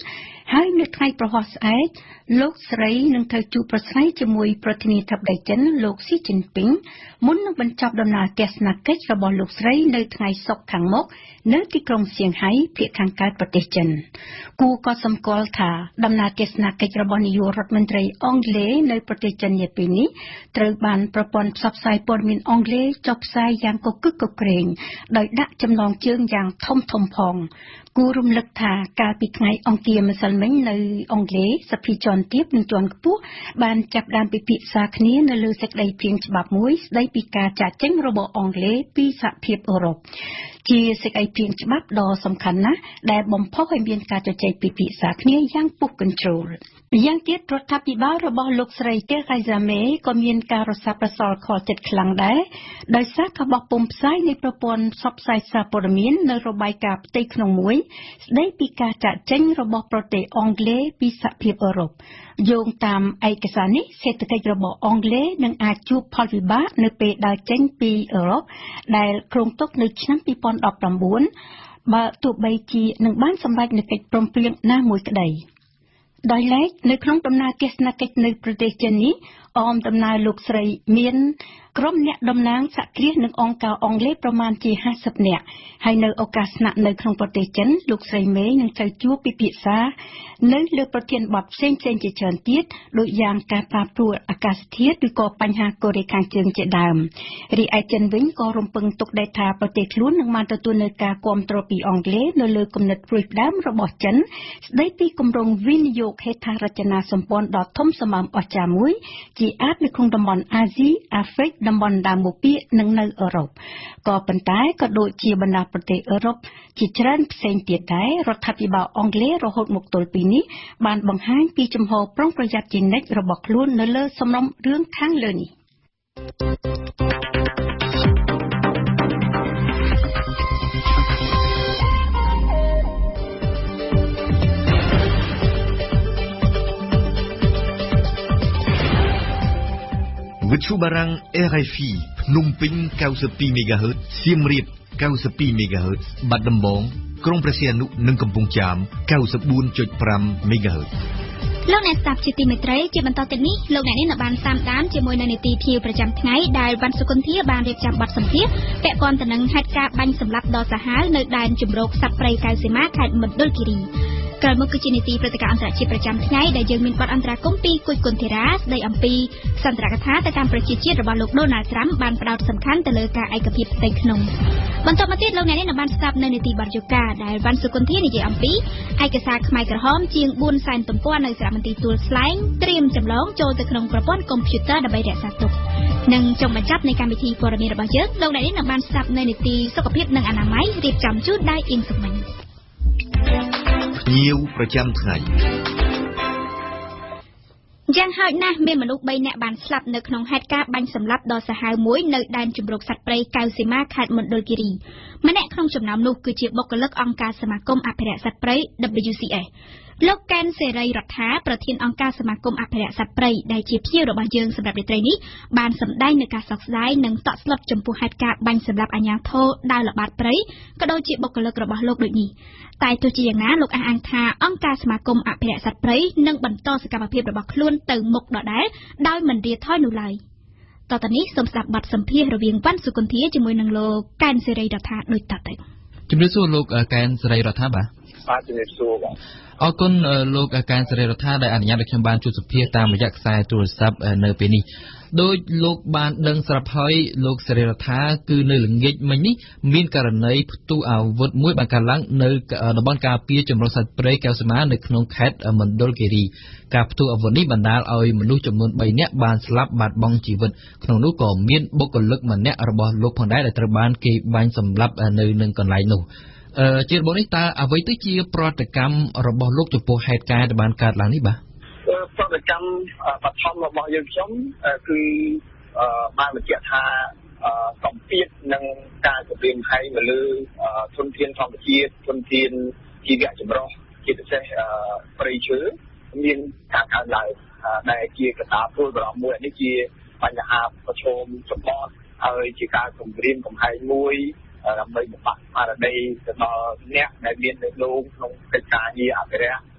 ហើយនៅថ្ងៃប្រហោះស្អែកលោកស្រីនឹងត្រូវជួបប្រស្រ័យជាមួយប្រធានាធិបតីចិនលោកស៊ីជីនពីងមុននឹងបញ្ចប់ដំណើរទស្សនកិច្ចរបស់លោកស្រីនៅថ្ងៃសុក្រខាងមុខនៅទីក្រុងសៀងហៃភាគខាងកើតប្រទេសចិនគូក៏សម្គាល់ថាដំណើរទស្សនកិច្ចរបស់នាយករដ្ឋមន្ត្រីអង់គ្លេសនៅប្រទេសចិននាពេលនេះត្រូវបានប្រព័ន្ធផ្សព្វផ្សាយព័ត៌មានអង់គ្លេសចុះផ្សាយយ៉ាងកកឹកកក្រែងដោយដាក់ចំណងជើងយ៉ាងធំធំផងគូរំលឹកថាកាលពីថ្ងៃអង្គារម្សិលមិញនៅអង់គ្លេសសភាជាន់ទាបនិងជាន់ខ្ពស់បានចាប់ផ្ដើមពិភាក្សាគ្នានៅលើសេចក្តីព្រាងច្បាប់មួយស្តីពីការចាកចេញរបស់អង់គ្លេសពីសហភាពអឺរ៉ុបជាសេចក្តីព្រាងច្បាប់ដ៏សំខាន់ណាស់ដែលបំផុសឲ្យមានការជជែកពិភាក្សាគ្នាយ៉ាងពុះកញ្ជ្រោលយ៉ាងទៀតរដ្ឋាភិបាលរបស់លោកស្រីទេរ៉េសាមេក៏មានការរសាប់រសល់ខលចិត្តខ្លាំងដែរដោយសារការបោះពុម្ពផ្សាយនៃប្រព័ន្ធផ្សព្វផ្សាយសារព័ត៌មាននៅរបាយការណ៍ផ្ទៃក្នុងមួយស្ដីពីការចាកចេញរបស់ប្រទេសអង់គ្លេសពីសហភាពអឺរ៉ុបយោងតាមឯកសារនេះសេដ្ឋកិច្ចរបស់អង់គ្លេសនឹងអាចជួបផលវិបាកនៅពេលដើរចេញពីអឺរ៉ុបដែលគ្រោងទុកនៅឆ្នាំពីរពាន់ដប់ប្រាំបួនបើទោះបីជានឹងបានសម្រេចនូវកិច្ចព្រមព្រៀងណាមួយក្តីដោយឡែកនៅក្នុងដំណើរទស្សនកិច្ចនៅប្រទេសចិននេះអមដំណើរលោកស្រីមានក្រុមអ្នកតំណាងសហគ្រាសនិងអង្គការអង់គ្លេសប្រមាណជាห้าสิบនាក់ហើយនៅឱកាសស្នាក់នៅក្នុងប្រទេសចិនលោកស្រីមេនឹងត្រូវជួបពិភាក្សានៅលើប្រធានបទផ្សេងៗជាច្រើនទៀតដូចយ៉ាងការប្រែប្រួលអាកាសធាតុឬក៏បញ្ហាកូរ៉េខាងជើងជាដើមរីឯចិនវិញក៏រំពឹងទុកដែរថាប្រទេសខ្លួននឹងបានទទួលនូវការគាំទ្រពីអង់គ្លេសនៅលើគំនិតព្រួយផ្ដើមរបស់ចិនស្ដីពីគម្រោងវិនិយោគហេដ្ឋារចនាសម្ព័ន្ធដ៏ធំសម្បើមអស្ចារ្យមួយជាអាចនៅក្នុងតំបន់អាស៊ីអាហ្វ្រិកតំបន់ដើមបូព៌ានិងនៅអឺរ៉ុបក៏ប៉ុន្តែក៏ដូចជាបណ្ដាប្រទេសអឺរ៉ុបជាច្រើនផ្សេងទៀតដែររដ្ឋាភិបាលអង់គ្លេសរហូតមកទល់ពេលនេះបានបង្ហាញពីជំហរប្រុងប្រយ័ត្នជានិច្ចរបស់ខ្លួននៅលើសំណុំរឿងខាងលើនេះវិទ្យុបារាំង R F I ភ្នំពេញ ninety-two megahertz សៀមរាប ninety-two megahertz បាត់ដំបងក្រុងព្រះសីហនុនិងកំពង់ចាម ninety-four point five megahertz លោកអ្នកស្ដាប់ជាទីមេត្រីជាបន្តទៅនេះលោកអ្នកនាងនៅបានតាមដានជាមួយនៅនីតិភាវប្រចាំថ្ងៃដែលវណ្ណសុគន្ធាបានរៀបចំបទសម្ភាសន៍ពាក់ព័ន្ធទៅនឹងហេតុការណ៍បាញ់សម្លាប់ដ៏សាហាវនៅដែនជម្រកសត្វព្រៃកៅសីមាខេត្តមណ្ឌលគិរីក្រោយមកគឺជានីតិព្រឹត្តិការណ៍អន្តរជាតិប្រចាំថ្ងៃដែលយើងមានបទអន្តរាគមន៍ពីគុជគុនធីរ៉ាស្ដីអំពីសន្ទរកថាទៅកាន់ប្រជាជាតិរបស់លោកដូណាល់ត្រាំបានផ្ដោតសំខាន់ទៅលើការឯកភាពផ្ទៃក្នុងបន្តមកទៀតលោកអ្នកនាងនៅបានស្ដាប់នៅនីតិបទយូកាដែលវណ្ណសុគន្ធានិយាយអំពីឯកសារខ្មែរក្រហមជាងfourសែនទំព័រនៅសារមន្ទីរទួលស្លែងត្រៀមចម្លងចូលទៅក្នុងប្រព័ន្ធកុំព្យូទ័រដើម្បីរក្សាទុកនិងចុងបញ្ចប់នៃកម្មវិធីព័ត៌មានរបស់យើងលោកអ្នកនាងនៅបានស្ដាប់នៅនីតិសុខភាពនិងអនាម័យរៀបចំជូនដោយអ៊ីងសុមិញភ្ញៀវប្រចាំថ្ងៃយ៉ាងហោចណាស់មានមនុស្សthreeនាក់បានស្លាប់នៅក្នុងហេតុការណ៍បាញ់សម្លាប់ដ៏សាហាវមួយនៅដែនជម្រកសត្វព្រៃកៅសីមាខេត្តមណ្ឌលគិរីម្នាក់ក្នុងចំណោមនោះគឺជាបុគ្គលិកអង្គការសមាគមអភិរក្សសត្វព្រៃ W C S លោកកែនសេរីរដ្ឋាប្រធានអង្គការសមាគមអភិរក្សសត្វព្រៃដែលជាភ្ញៀវរបស់យើងសម្រាប់រាត្រីនេះបានសម្ដែងនៅការសោកស្ដាយនិងតក់ស្លុតចំពោះហេតុការណ៍បាញ់សម្លាប់អាជ្ញាធរដើរល្បាតព្រៃក៏ដូចជាបុគ្គលិករបស់លោកដូចនេះតែទោះជាយ៉ាងណាលោកអះអាងថាអង្គការសមាគមអភិរក្សសត្វព្រៃនឹងបន្តសកម្មភាពរបស់ខ្លួនទៅមុខដដែលដោយមិនរាថយនោះឡើយតទៅនេះសូមស្ដាប់បទសម្ភាសន៍រវាងវណ្ណសុគន្ធាជាមួយនឹងលោកកែនសេរីរដ្ឋាដូចតទៅជំរាបសួរលោកកែនសេរីរដ្ឋាបាទបាទជំរាបសួរបាទអរគុណលោកកែនសេរីរដ្ឋាដែលអនុញ្ញាតឲ្យខ្ញុំបានជួបសម្ភាសន៍តាមរយៈខ្សែទូរស័ព្ទនៅពេលនេះដោយលោកបានដឹងស្រាប់ហើយលោកសេរីរដ្ឋាគឺនៅល្ងាចមិញនេះមានករណីផ្ទុះអាវុធមួយបានកើតឡើងនៅតំបន់ការពារជម្រកសត្វព្រៃកៅសីមានៅក្នុងខេត្តមណ្ឌលគិរីការផ្ទុះអាវុធនេះបណ្ដាលឲ្យមនុស្សចំនួនthreeនាក់បានស្លាប់បាត់បង់ជីវិតក្នុងនោះក៏មានបុគ្គលិកម្នាក់របស់លោកផងដែរដែលត្រូវបានគេបាញ់សម្លាប់នៅនឹងកន្លែងនោះអឺជារបបនេះតើអ្វីទៅជាប្រតិកម្មរបស់លោកចំពោះហេតុការណ៍ដែលបានកើតឡើងនេះបាទប្រតិកម្មបឋមរបស់យើងខ្ញុំគឺបានបញ្ជាក់ថាសម្ពាធនឹងការគម្រាមកំហែងទៅលើធនធានធម្មជាតិធនធានជីវៈចម្រុះជាពិសេសព្រៃឈើមានការកើនឡើងដែលជាកត្តាព្រួយបារម្ភមួយនេះជាបញ្ហាប្រឈមចម្បងហើយជាការគម្រាមកំហែងមួយដើម្បីបំផាក់ស្មារតីទៅដល់អ្នកដែលមាននៅក្នុងក្នុងកិច្ចការងារអភិរក្ស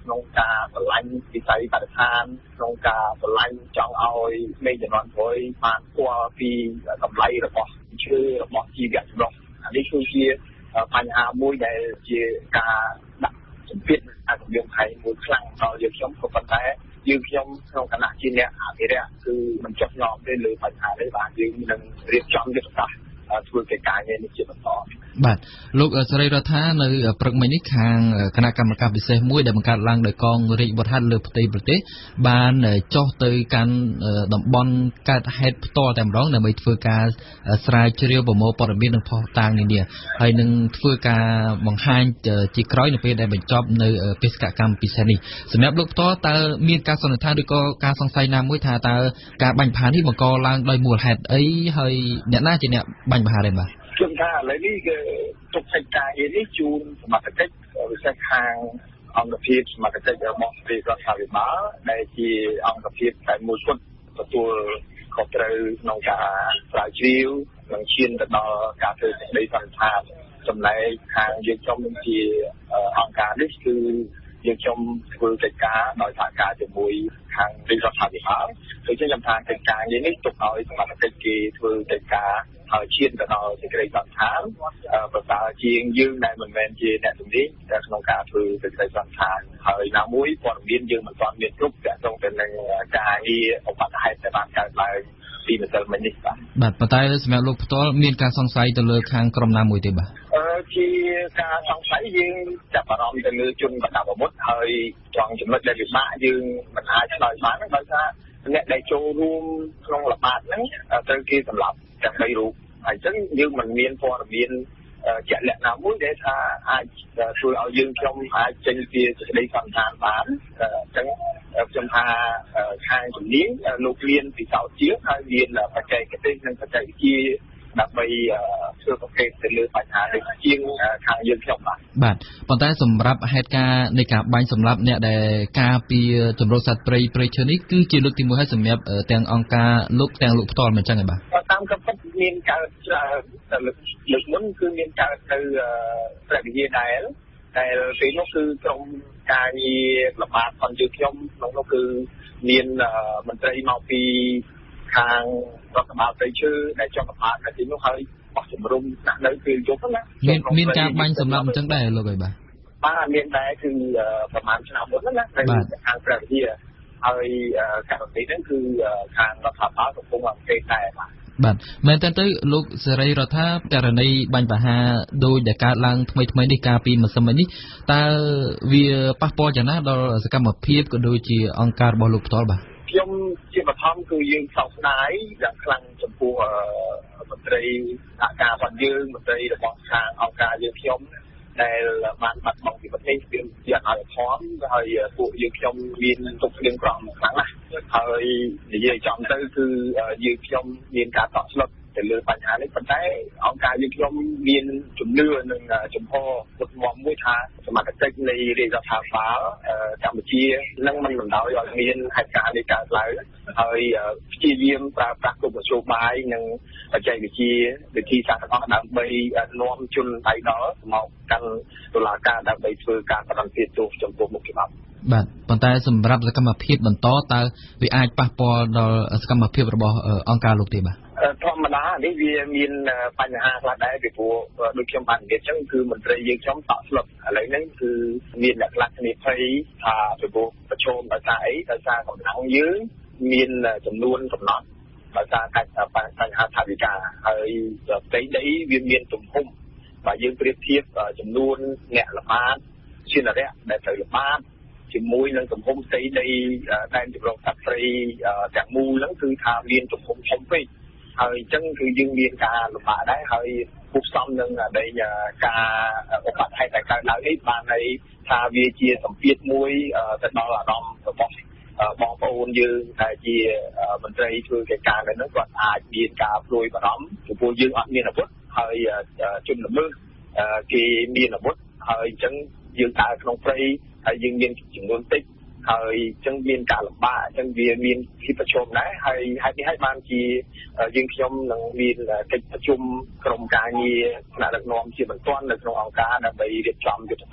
ក្នុងការបលាញ់វិស័យបរិស្ថានក្នុងការបលាញ់ចង់ឲ្យមេជំនាន់ក្រោយបានស្គាល់ពីតម្លៃរបស់ឈើរបស់ជីវៈចម្រុះនេះគឺជាបញ្ហាមួយដែលជាការដាក់សម្ពាធអាគមន៍ថៃមួយខ្លាំងដល់យើងខ្ញុំក៏ប៉ុន្តែយើងខ្ញុំក្នុងគណៈជាអ្នកអភិរក្សគឺមិនចុះញ៉ាំទេលើបញ្ហានេះបាទយើងនឹងរៀបចំយុទ្ធសាស្ត្រធ្វើកិច្ចការនេះជាបន្តបាទលោកសេរីរដ្ឋានៅព្រឹកមិញនេះខាងគណៈកម្មការពិសេសមួយដែលបង្កើតឡើងដោយកងរាជវុធហត្ថលើផ្ទៃប្រទេសបានចុះទៅកាន់តំបន់កើតហេតុផ្ទាល់តែម្ដងដើម្បីធ្វើការស្រាវជ្រាវប្រមូលព័ត៌មាននិងភស្តុតាងនានាហើយនឹងធ្វើការបង្ហាញជាក្រោយនៅពេលដែលបញ្ចប់នៅបេសកកម្មពិសេសនេះសម្រាប់លោកផ្ទាល់តើមានការសន្និដ្ឋានឬក៏ការសង្ស័យណាមួយថាតើការបាញ់ប្រហារនេះបង្កឡើងដោយមូលហេតុអីហើយអ្នកណាជាអ្នកបាញ់ប្រហារដែរបាទខ្ញុំថាឥឡូវនេះគឺទុកកិច្ចការនេះជូនសមត្ថកិច្ចវិសេសខាងអង្គភាពសមត្ថកិច្ចរបស់រាជរដ្ឋាភិបាលដែលជាអង្គភាពតែមួយគត់ទទួលខុសត្រូវក្នុងការស្រាវជ្រាវនិងឈានទៅដល់ការធ្វើសេចក្តីសន្និដ្ឋានចំណែកខាងយើងខ្ញុំជាអង្គការនេះគឺយើងខ្ញុំធ្វើកិច្ចការដោយសហការជាមួយខាងរាជរដ្ឋាភិបាលដូច្នេះខ្ញុំថាកិច្ចការនេះទុកឲ្យសមត្ថកិច្ចគេធ្វើកិច្ចការហើយឈានទៅដល់សេចក្តីសន្និដ្ឋានប្រសើរជាងយើងដែលមិនមែនជាអ្នកជំនាញតែក្នុងការធ្វើសេចក្តីសន្និដ្ឋានហើយណាមួយព័ត៌មានយើងមិនទាន់មានគ្រប់ទាក់ទងទៅនឹងការងារឧបទ្ទហេតុដែលបានកើតឡើងពីម្សិលមិញនេះបាទបាទប៉ុន្តែសម្រាប់លោកផ្ទាល់មានការសង្ស័យទៅលើខាងក្រុមណាមួយទេបាទអឺជាការសង្ស័យយើងចាប់អារម្មណ៍ទៅលើជនបដិអាវុធហើយចង់ចំណុចដែលពិបាកយើងមិនអាចឆ្លើយបានដោយសារអ្នកដែលចូលរួមក្នុងល្បាតហ្នឹងត្រូវគេសម្លាប់ទាំងបីរូបហើយអញ្ចឹងយើងមិនមានព័ត៌មានជាក់លាក់ណាមួយដែលថាអាចធ្វើឲ្យយើងខ្ញុំអាចចេញពីសេចក្តីសន្និដ្ឋានបានអញ្ចឹងខ្ញុំថាខាងជំនាញលោកមានពិសោធន៍ជាងហើយមានបច្ចេកទេសនិងបច្ចេកវិទ្យាដើម្បីធ្វើប្រកេតទៅលើបញ្ហានេះជាងខាងយើងខ្ញុំបាទបាទប៉ុន្តែសម្រាប់ហេតុការណ៍នៃការបាញ់សម្លាប់អ្នកដែលការពារចម្រុះសត្វព្រៃព្រៃឈើនេះគឺជាលើកទីមួយហើយសម្រាប់ទាំងអង្គការលោកទាំងលោកផ្ទាល់មិនអញ្ចឹងទេបាទតាមកំណត់មានកើតលើកលើកមុនគឺមានកើតទៅព្រះវិហារដែលដែលពេលនោះគឺក្រុមការងារល្បាតផងយើងខ្ញុំក្នុងនោះគឺមានមន្ត្រីមកពីខាងរដ្ឋបាលព្រៃឈើដែលចង់ល្បាតនៅទីនោះហើយបោះជំរុំដាក់នៅពេលយប់ណាមានមានការបាញ់សម្លាប់អញ្ចឹងដែរលោកអីបាទបាទមានដែរគឺប្រហែលឆ្នាំមុនណានៅខាងព្រះវិហារហើយករណីហ្នឹងគឺខាងរដ្ឋាភិបាលកំពុងអង្កេតដែរបាទបាទមែនតើទៅលោកសេរីរដ្ឋាករណីបាញ់ប្រហារដោយដែលកើតឡើងថ្មីថ្មីនេះកាលពីម្សិលមិញនេះតើវាប៉ះពាល់យ៉ាងណាដល់សកម្មភាពក៏ដូចជាអង្គការរបស់លោកផ្ទាល់បាទខ្ញុំជាបឋមគឺយើងសោកស្ដាយយ៉ាងខ្លាំងចំពោះមន្ត្រីសហការរបស់យើងមន្ត្រីរបស់ខាងអង្គការយើងខ្ញុំដែលបានបាត់បង់ជីវិតនេះវាជាអត់ធម៌ហើយពួកយើងខ្ញុំមានទុកស្លៀងក្រំខ្លាំងណាស់ហើយនិយាយចំទៅគឺយើងខ្ញុំមានការតក់ស្លុតទៅលើបញ្ហានេះប៉ុន្តែអង្គការយើងខ្ញុំមានជំនឿនិងចំហពុតមាំមួយថាសមត្ថកិច្ចនៃរាជរដ្ឋាភិបាលកម្ពុជានឹងមិនបណ្ដោយឲ្យមានហេតុការណ៍នេះកើតឡើងហើយព្យាយាមប្រើប្រាស់គ្រប់មធ្យោបាយនិងបច្ចេកវិទ្យាវិធីសាស្ត្រទាំងអស់ដើម្បីនាំជនដៃដល់មកកាន់តុលាការដើម្បីធ្វើការបដិសេធទោសចំពោះមុខច្បាប់បាទប៉ុន្តែសម្រាប់សកម្មភាពបន្តតើវាអាចប៉ះពាល់ដល់សកម្មភាពរបស់អង្គការលោកទេបាទធម្មតានេះវាមានបញ្ហាខ្លះដែរពីព្រោះដូចខ្ញុំបាននិយាយអញ្ចឹងគឺមន្ត្រីយើងខ្ញុំតក់ស្លុតឥឡូវហ្នឹងគឺមានអ្នកខ្លះគ្នាភ័យថាពីព្រោះប្រឈមដោយសារអីដោយសារកម្លាំងយើងមានចំនួនកំណត់ដោយសារកាច់បញ្ហាថាវិការហើយផ្ទៃដីវាមានទំហំបើយើងប្រៀបធៀបចំនួនអ្នកល្បាតជានរៈដែលត្រូវល្បាតជាមួយនឹងទំហំផ្ទៃដីដែនជម្រកសត្វព្រៃទាំងមូលហ្នឹងគឺថាមានទំហំធំពេកហើយអញ្ចឹងគឺយើងមានការលំបាកដែរហើយគូផ្សំនឹងនៃការឧបត្ថហេតុដែលកើតឡើងនេះបានន័យថាវាជាសម្ពាធមួយទៅដល់អារម្មណ៍របស់បងប្អូនយើងដែលជាមន្ត្រីធ្វើកិច្ចការនៅនោះគាត់អាចមានការព្រួយបារម្ភចំពោះយើងអត់មានអាវុធហើយជនល្មើសគេមានអាវុធហើយអញ្ចឹងយើងដើរក្នុងព្រៃហើយយើងមានចំនួនតិចហើយអញ្ចឹងមានការលំបាកអញ្ចឹងវាមានភាពប្រឈមដែរហើយហេតុនេះហើយបានជាយើងខ្ញុំនឹងមានកិច្ចប្រជុំក្រុមការងារថ្នាក់ដឹកនាំជាបន្ទាន់នៅក្នុងអង្គការដើម្បីរៀបចំយុទ្ធសាស្ត្រ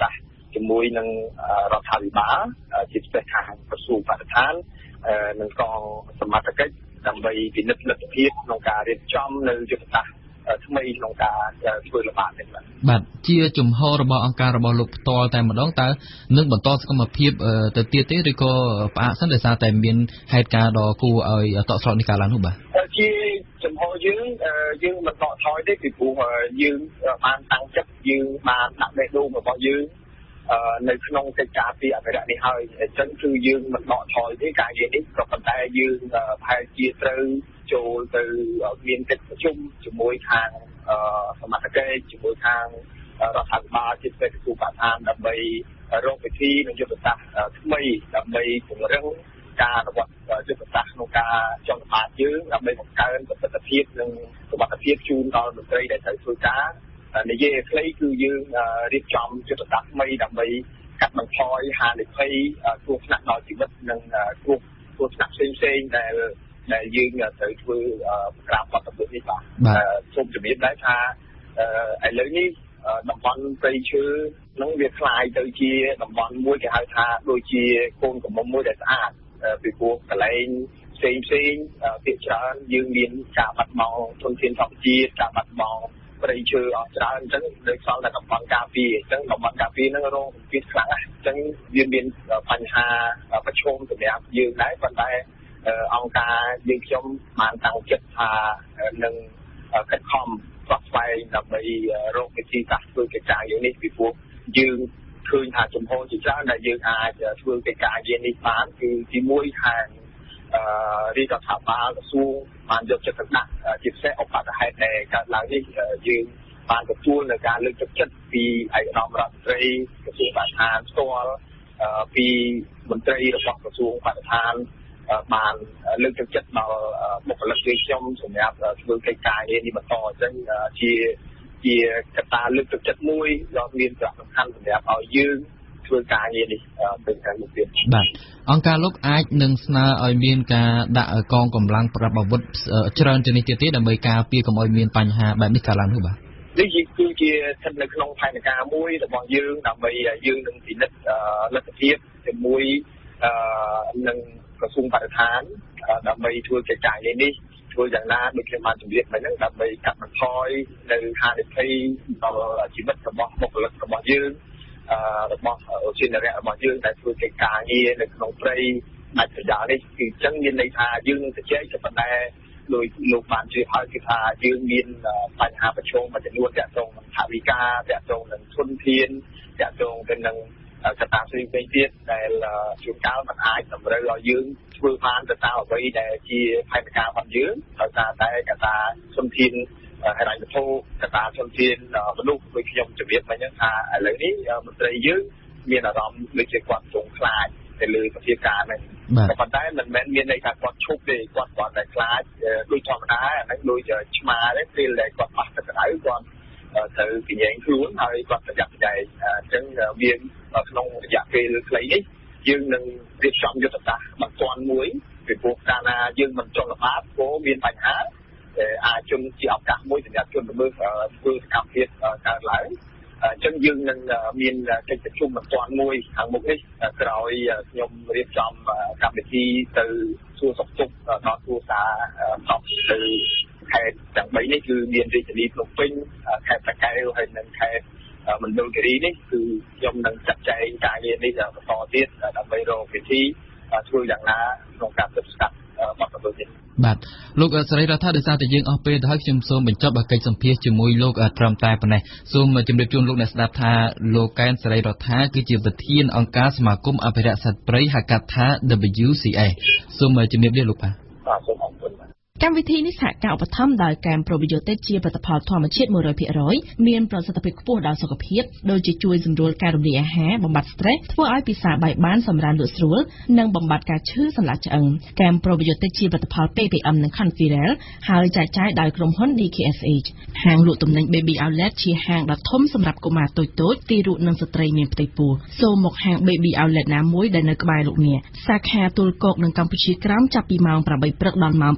ជាមួយនឹងរដ្ឋាភិបាលជាពិសេសខាងក្រសួងបរិស្ថាននិងកងសមត្ថកិច្ចដើម្បីពិនិត្យលទ្ធភាពក្នុងការរៀបចំនៅយុទ្ធសាស្ត្រថ្មីក្នុងការធ្វើល្បាតនេះបាទបាទជាជំហររបស់អង្គការរបស់លោកផ្ទាល់តែម្ដងតើនឹងបន្តសកម្មភាពទៅទៀតទេឬក៏ផ្អាកសិនដោយសារតែមានហេតុការណ៍ដ៏គួរឲ្យតក់ស្លុតនេះកើតឡើងនោះបាទជាជំហរយើងយើងមិនដកថយទេពីព្រោះយើងបានតាំងចិត្តយើងបានដាក់បេះដូងរបស់យើងនៅក្នុងកិច្ចការពីអភិរក្សនេះហើយអញ្ចឹងគឺយើងមិនដកថយទេការនិយាយនេះក៏ប៉ុន្តែយើងប្រហែលជាត្រូវចូលទៅមានកិច្ចប្រជុំជាមួយខាងសមត្ថកិច្ចជាមួយខាងរដ្ឋាភិបាលជាពិសេសក្រសួងបរិស្ថានដើម្បីរកវិធីនិងយុទ្ធសាស្ត្រថ្មីដើម្បីពង្រឹងការអនុវត្តយុទ្ធសាស្ត្រក្នុងការចង់បានយើងដើម្បីបង្កើនប្រសិទ្ធភាពនិងសុវត្ថិភាពជូនដល់មន្ត្រីដែលត្រូវធ្វើការនិយាយឲ្យខ្លីគឺយើងរៀបចំយុទ្ធសាស្ត្រថ្មីដើម្បីកាត់បន្ថយហានិភ័យគ្រោះថ្នាក់ដល់ជីវិតនិងគ្រោះគ្រោះថ្នាក់ផ្សេងផ្សេងដែលដែលយើងត្រូវធ្វើក្រាបបទសម្ពោធនេះបាទសូមជំរាបដែរថាឥឡូវនេះតំបន់ព្រៃឈើនឹងវាคล้ายទៅជាតំបន់មួយគេហៅថាដូចជាកូនកំមុំមួយដែលស្អាតពីព្រោះកន្លែងផ្សេងផ្សេងភាគច្រើនយើងមានការបាត់បង់ធនធានធម្មជាតិការបាត់បង់ព្រៃឈើអស់ច្រើនអញ្ចឹងដោយសារតែតំបន់ការពារអញ្ចឹងតំបន់ការពារនឹងរងសម្ពាធខ្លាំងណាស់អញ្ចឹងវាមានបញ្ហាប្រឈមសម្រាប់យើងដែរប៉ុន្តែអង្គការយើងខ្ញុំបានតាំងចិត្តថានឹងខិតខំស្វែងស្វែងដើម្បីរកវិធីសាស្ត្រធ្វើកិច្ចការយ៉ាងនេះពីព្រោះយើងឃើញថាចំហជាច្រើនដែលយើងអាចធ្វើកិច្ចការយ៉ាងនេះបានគឺទីមួយខាងរាជរដ្ឋាភិបាលក្រសួងបានយកចិត្តទុកដាក់ជាពិសេសឧបទ្ទហេតុដែលកើតឡើងនេះយើងបានទទួលនៅការលើកទឹកចិត្តពីឯកឧត្តមរដ្ឋមន្ត្រីក្រសួងបរិស្ថានផ្ទាល់ពីមន្ត្រីរបស់ក្រសួងបរិស្ថានបានលើកទឹកចិត្តដល់បុគ្គលិកយើងខ្ញុំសម្រាប់ធ្វើកិច្ចការនេះបន្តអញ្ចឹងជាជាកត្តាលើកទឹកចិត្តមួយដ៏មានសារៈសំខាន់សម្រាប់ឲ្យយើងធ្វើការងារនេះទៅខាងមុខទៀតបាទអង្គការលោកអាចនឹងស្នើឲ្យមានការដាក់កងកម្លាំងប្រដាប់អាវុធច្រើនជាងនេះទៀតទេដើម្បីការពារកុំឲ្យមានបញ្ហាបែបនេះកើតឡើងនោះបាទនេះគឺជាស្ថិតនៅក្នុងផែនការមួយរបស់យើងដើម្បីយើងនឹងពិនិត្យលទ្ធភាពជាមួយនឹងក្រសួងបរិស្ថានដើម្បីធ្វើកិច្ចការនេះធ្វើយ៉ាងណាដូចខ្ញុំបានជម្រាបមិញហ្នឹងដើម្បីកាត់បន្ថយនៅហានិភ័យដល់ជីវិតរបស់បុគ្គលិករបស់យើងរបស់ឧទ្យានុរក្សរបស់យើងដែលធ្វើកិច្ចការងារនៅក្នុងព្រៃដាច់ស្រយាលនេះគឺអញ្ចឹងមានន័យថាយើងនឹងជជែកទៅប៉ុន្តែដោយលោកបានជឿហើយគឺថាយើងមានបញ្ហាប្រឈមមួយចំនួនទាក់ទងនឹងថវិកាទាក់ទងនឹងធនធានទាក់ទងទៅនឹងកត្តាផ្សេងៗទៀតដែលជួនកាលมันអាចតម្រូវឲ្យយើងធ្វើបានទៅតាមអ្វីដែលជាផែនការរបស់យើងដោយសារតែកត្តាធនធានហិរញ្ញវត្ថុកត្តាធនធានមនុស្សដូចខ្ញុំជម្រាបមិញហ្នឹងថាឥឡូវនេះមន្ត្រីយើងមានអារម្មណ៍ដូចជាគាត់ចង់ខ្លាចទៅលើសភាពការហ្នឹងតែប៉ុន្តែមិនមែនមានន័យថាគាត់ឈប់ទេគាត់គាត់តែខ្លាចដូចធម្មតាហ្នឹងដូចឆ្មាទេពេលដែលគាត់ប៉ះទឹកក្តៅគាត់ត្រូវកញ្ញែងខ្លួនហើយគាត់ប្រយ័ត្នប្រយែងអញ្ចឹងមានក្នុងរយៈពេលខ្លីនេះយើងនឹងរៀបចំយុទ្ធសាស្ត្របន្ទាន់មួយពីព្រោះកាលណាយើងមិនចង់ល្បាតក៏មានបញ្ហាអាចជន់ជាឱកាសមួយសម្រាប់ជនល្មើសធ្វើសកម្មភាពកើតឡើងអញ្ចឹងយើងនឹងមានកិច្ចប្រជុំបន្ទាន់មួយខាងមុខនេះក្រោយខ្ញុំរៀបចំកម្មវិធីទៅសួរសុខទុក្ខដល់គ្រួសារតបទៅខេត្តទាំងបីនេះគឺមានរាជធានីភ្នំពេញខេត្តតាកែវហើយនិងខេត្តមណ្ឌលគិរីនេះគឺខ្ញុំនឹងចាត់ចែងការងារនេះបន្តទៀតដើម្បីរកវិធីធ្វើយ៉ាងណាក្នុងការទប់ស្កាត់បទល្មើសនេះបាទលោកសេរីរដ្ឋាដោយសារតែយើងអស់ពេលទៅហើយខ្ញុំសូមបញ្ចប់កិច្ចសម្ភាសជាមួយលោកត្រឹមតែប៉ុណ្ណេះសូមជម្រាបជូនលោកអ្នកស្ដាប់ថាលោកកែនសេរីរដ្ឋាគឺជាប្រធានអង្គការសមាគមអភិរក្សសត្វព្រៃហៅកាត់ថា W C A សូមជម្រាបលាលោកបាទបាទសូមអរគុណកម្មវិធីនេះសហការឧបត្ថម្ភដោយកែមប្រូប៊ីយ៉ូទិកជាផលិតផលធម្មជាតិ one hundred percent មានប្រសិទ្ធភាពខ្ពស់ដល់សុខភាពដូចជាជួយសម្រួលការរំលាយអាហារបំបាត់ stress ធ្វើឲ្យពិសាបាយបានសម្រានលក់ស្រួលនិងបំបាត់ការឈឺសន្លាក់ឆ្អឹងកែមប្រូប៊ីយ៉ូទិកជាផលិតផល P P M និង Conferel ហើយចែកចាយដោយក្រុមហ៊ុន D K S H ហាងលក់ទំនិញ Baby Outlet ជាហាងដ៏ធំសម្រាប់កុមារតូចៗទារកនិងស្ត្រីមានផ្ទៃពោះសូមមកហាង Baby Outlet ណាមួយដែលនៅក្បែរលោកអ្នកសាខាទួលគោកនៅកម្ពុជាក្រោមចាប់ពីម៉ោងeightព្រឹកដល់ម៉ោងeightកន្លះ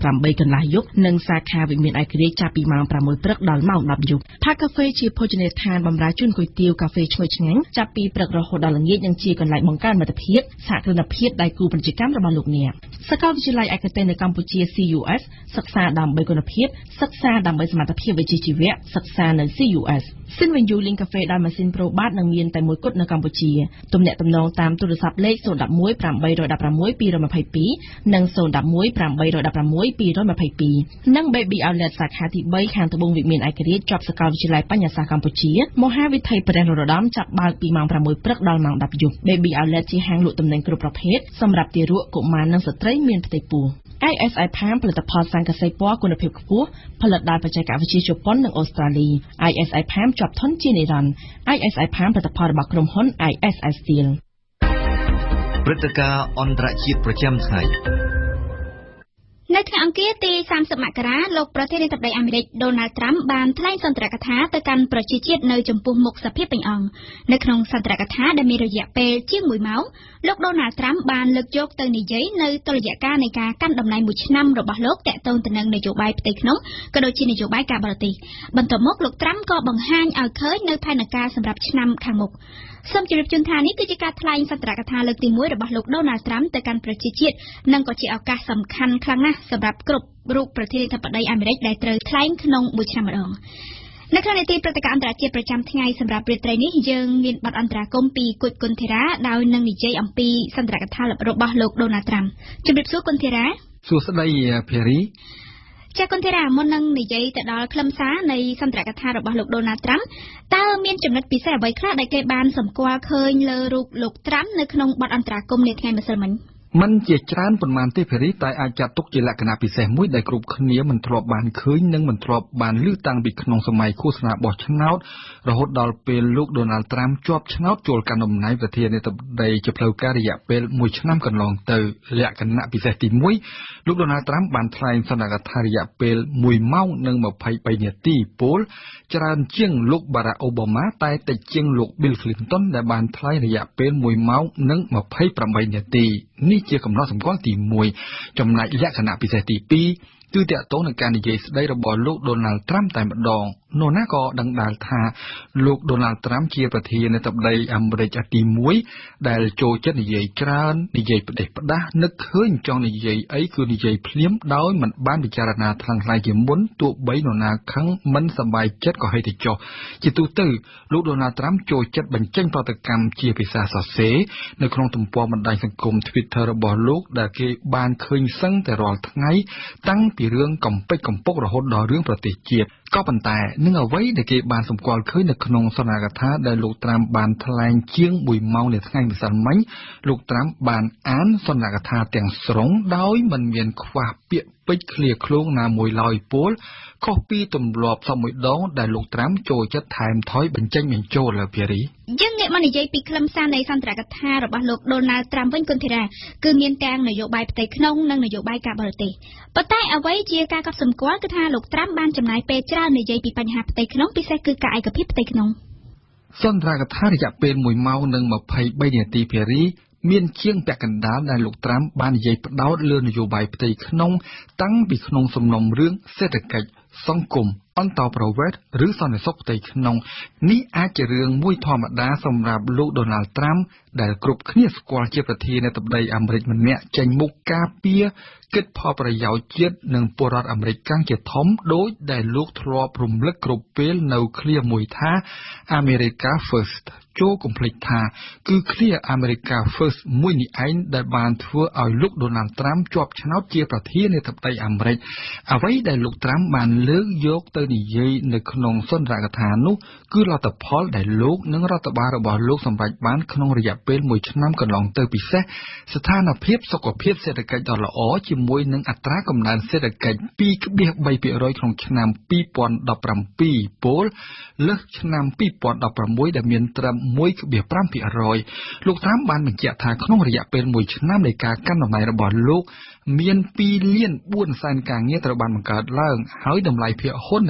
ន្លះយប់និងសាខាវិមានឯករាជ្យចាប់ពីម៉ោងប្រាំមួយព្រឹកដល់ម៉ោងដប់យប់ផាកាហ្វេជាភោជនីយដ្ឋានបម្រើជូនគុយទាវកាហ្វេឈ្ងុយឆ្ងាញ់ចាប់ពីព្រឹករហូតដល់ល្ងាចនិងជាកន្លែងបង្កើនមិត្តភាពសហគ្រិនភាពដៃគូពាណិជ្ជកម្មរបស់លោកអ្នកសាកលវិទ្យាល័យឯកទេសនៅកម្ពុជា C U S សិក្សាដើម្បីគុណភាពសិក្សាដើម្បីសមត្ថភាពវិជ្ជាជីវៈសិក្សានៅ C U S សិនវិញយូលីងកាហ្វេដោយម៉ាស៊ីនប្រូបាតនឹងមានតែមួយគត់នៅកម្ពុជាទំនាក់ទំនងតាមទូរស័ព្ទលេខศูนย์ หนึ่ง หนึ่ง แปด หนึ่ง หนึ่ง หก สอง ยี่ สอง និង ศูนย์ หนึ่ง หนึ่ง แปด หนึ่ง หนึ่ง หก สอง ยี่ สอง និង Baby Outlet សាខាទីបីខាងត្បូងវិមានឯករាជ្យជាប់សាកលវិទ្យាល័យបញ្ញាសាស្ត្រកម្ពុជាមហាវិថីព្រះនរោត្តមចាប់បើកពីម៉ោងប្រាំមួយព្រឹកដល់ម៉ោងដប់យប់ Baby Outlet ជាហាងលក់ទំនិញគ្រប់ប្រភេទសម្រាប់ទារកកុមារនិងស្ត្រីមានផ្ទៃពោះ I S I Palm ផលិតផលសង្កសីពណ៌គុណភាពខ្ពស់ផលិតដោយបច្ចេកវិទ្យាជប៉ុននិងអូស្ត្រាលី I S I Palm ជាប់ធន់ជានិរន្តរ៍ I S I Palm ផលិតផលរបស់ក្រុមហ៊ុន I S I Steel ព្រឹត្តិការណ៍អន្តរជាតិប្រចាំថ្ងៃនៅថ្ងៃអង្គារទីសាមសិបមករាលោកប្រធានាធិបតីអាមេរិកដូណាល់ត្រាំបានថ្លែងសន្ទរកថាទៅកាន់ប្រជាជាតិនៅចំពោះមុខសភាពេញអង្គនៅក្នុងសន្ទរកថាដែលមានរយៈពេលជាងមួយម៉ោងលោកដូណាល់ត្រាំបានលើកយកទៅនិយាយនៅតុល្យការនៃការកាន់តំណែងមួយឆ្នាំរបស់លោកតាក់ទងទៅនឹងនយោបាយផ្ទៃក្នុងក៏ដូចជានយោបាយការបរទេសបន្ទាប់មកលោកត្រាំក៏បង្ហាញឲ្យឃើញនៅផែនការសម្រាប់ឆ្នាំខាងមុខសូមជម្រាបជូនថានេះគឺជាការថ្លែងសន្ទរកថាលើកទីមួយរបស់លោកដូណាល់ត្រាំទៅកាន់ប្រជាជាតិនិងក៏ជាឱកាសសំខាន់ខ្លាំងណាស់សម្រាប់គ្រប់រូបប្រធានាធិបតីអាមេរិកដែលត្រូវថ្លែងក្នុងមួយឆ្នាំម្ដងនៅក្នុងនីតិព្រឹត្តិការណ៍អន្តរជាតិប្រចាំថ្ងៃសម្រាប់រាត្រីនេះយើងមានបទអន្តរាគមន៍ពីគុជគុនធីរ៉ាដោយនឹងនិយាយអំពីសន្ទរកថារបស់លោកដូណាល់ត្រាំជម្រាបសួរគុនធីរ៉ាសួស្តីភារីចាគុនធីរ៉ាមុននឹងនិយាយទៅដល់ខ្លឹមសារនៃសន្ទរកថារបស់លោកដូណាល់ត្រាំតើមានចំណុចពិសេសអ្វីខ្លះដែលគេបានសម្គាល់ឃើញលើរូបលោកត្រាំនៅក្នុងបទអន្តរាគមន៍នាថ្ងៃម្សិលមិញมันជាច្រើនប៉ុន្មានទេភារីតែអាចចាត់ទុកជាលក្ខណៈពិសេសមួយដែលគ្រប់គ្នាមិនធ្លាប់បានឃើញនិងមិនធ្លាប់បានឮតាំងពីក្នុងសម័យឃោសនាបោះឆ្នោតរហូតដល់ពេលលោកដូណាល់ត្រាំជាប់ឆ្នោតចូលកាន់តំណែងប្រធានាធិបតីជាផ្លូវការរយៈពេលមួយឆ្នាំកន្លងទៅលក្ខណៈពិសេសទីមួយលោកដូណាល់ត្រាំបានថ្លែងសន្និដ្ឋានរយៈពេលមួយម៉ោងនិងម្ភៃបីនាទីពលច្រើនជាងលោកបារ៉ាក់អូបាម៉ាតែតិចជាងលោក Bill Clinton ដែលបានថ្លែងរយៈពេលមួយម៉ោងនិងម្ភៃប្រាំបីនាទីនេះជាកំណត់សម្គាល់ទីមួយចំណែកលក្ខណៈពិសេសទីពីរគឺតាក់ទងនឹងការនិយាយស្ដីរបស់លោកដូណាល់ត្រាំតែម្ដងនរណាក៏ដឹងដែរថាលោកដូណាល់ត្រាំជាប្រធានាធិបតីអាមេរិកទីមួយដែលចូលចិត្តនិយាយច្រើននិយាយផ្ដេសផ្ដាស់នឹកឃើញចង់និយាយអីគឺនិយាយភ្លាមដោយមិនបានពិចារណាថ្លឹងថ្លែងជាមុនទោះបីនរណាខឹងមិនសប្បាយចិត្តក៏ហីទៅចុះជាទូទៅលោកដូណាល់ត្រាំចូលចិត្តបញ្ចេញប្រតិកម្មជាភាសាសរសេរនៅក្នុងទំព័របណ្ដាញសង្គម Twitter របស់លោកដែលគេបានឃើញសឹងតែរាល់ថ្ងៃតាំងពីរឿងកំពេចកំពុករហូតដល់រឿងប្រទេសជាតិក៏ប៉ុន្តែនឹងអ្វីដែលគេបានសម្គាល់ឃើញនៅក្នុងសន្និដ្ឋានដែលលោកត្រាំបានថ្លែងជាងមួយម៉ោងនៅថ្ងៃម្សិលមិញលោកត្រាំបានអានសន្និដ្ឋានទាំងស្រុងដោយមិនមានខ្វះពាក្យពេចន៍ឃ្លាឃ្លោងណាមួយឡើយពលខុសពីទម្លាប់សពមួយដងដែលលោកត្រាំចូលចិត្តថែមថយបញ្ចេញបញ្ចូលលើភារីយើងងាកមកនិយាយពីខ្លឹមសារនៃសន្ទរកថារបស់លោកដូណាល់ត្រាំវិញគុនធីរ៉ាគឺមានទាំងនយោបាយផ្ទៃក្នុងនិងនយោបាយការបរទេសប៉ុន្តែអ្វីជាការកត់សម្គាល់គឺថាលោកត្រាំបានចំណាយពេលច្រើននិយាយពីបញ្ហាផ្ទៃក្នុងពិសេសគឺការឯកភាពផ្ទៃក្នុងសន្ទរកថារយៈពេលមួយម៉ោងនិងម្ភៃបីនាទីភារីមានជាងពាក់កណ្ដាលដែលលោកត្រាំបាននិយាយផ្ដោតលើនយោបាយផ្ទៃក្នុងតាំងពីក្នុងសំណុំរឿងសេដ្ឋកិច្ចសង្គមអន្តរប្រវេសន៍ឬសន្តិសុខផ្ទៃក្នុងនេះអាចជារឿងមួយធម្មតាសម្រាប់លោកដូណាល់ត្រាំដែលគ្រប់គ្នាស្គាល់ជាប្រធានាធិបតីអាមេរិកម្នាក់ចេញមុខការពារគិតផលប្រយោជន៍ជាតិនិងពលរដ្ឋអាមេរិកកាំងជាធំដោយដែលលោកធ្លាប់រំលឹកគ្រប់ពេលនៅឃ្លាមួយថា America First ចូលកុំភ្លេចថាគឺឃ្លា America First មួយនេះឯងដែលបានធ្វើឲ្យលោកដូណាល់ត្រាំជាប់ឆ្នោតជាប្រធានាធិបតីអាមេរិកអ្វីដែលលោកត្រាំបានលើកយកទៅនិយាយនៅក្នុងសន្ទរកថានោះគឺលទ្ធផលដែលលោកនិងរដ្ឋបាលរបស់លោកសម្រេចបានក្នុងរយៈពេលមួយឆ្នាំកន្លងទៅពិសេសស្ថានភាពសុខភាពសេដ្ឋកិច្ចដ៏ល្អជាមួយនឹងអត្រាកំណើនសេដ្ឋកិច្ច ពីរភាគបីភាគរយ ក្នុងឆ្នាំពីរពាន់ដប់ប្រាំពីរពលលើសឆ្នាំពីរពាន់ដប់ប្រាំមួយដែលមានត្រឹមមួយភាគប្រាំភាគរយ លោកត្រាំបានបញ្ជាក់ថាក្នុងរយៈពេលមួយឆ្នាំនៃការកាន់តំណែងរបស់លោកមានពីរលានបួនសែនការងារត្រូវបានបង្កើតឡើងហើយតម្លៃភាគហ៊ុន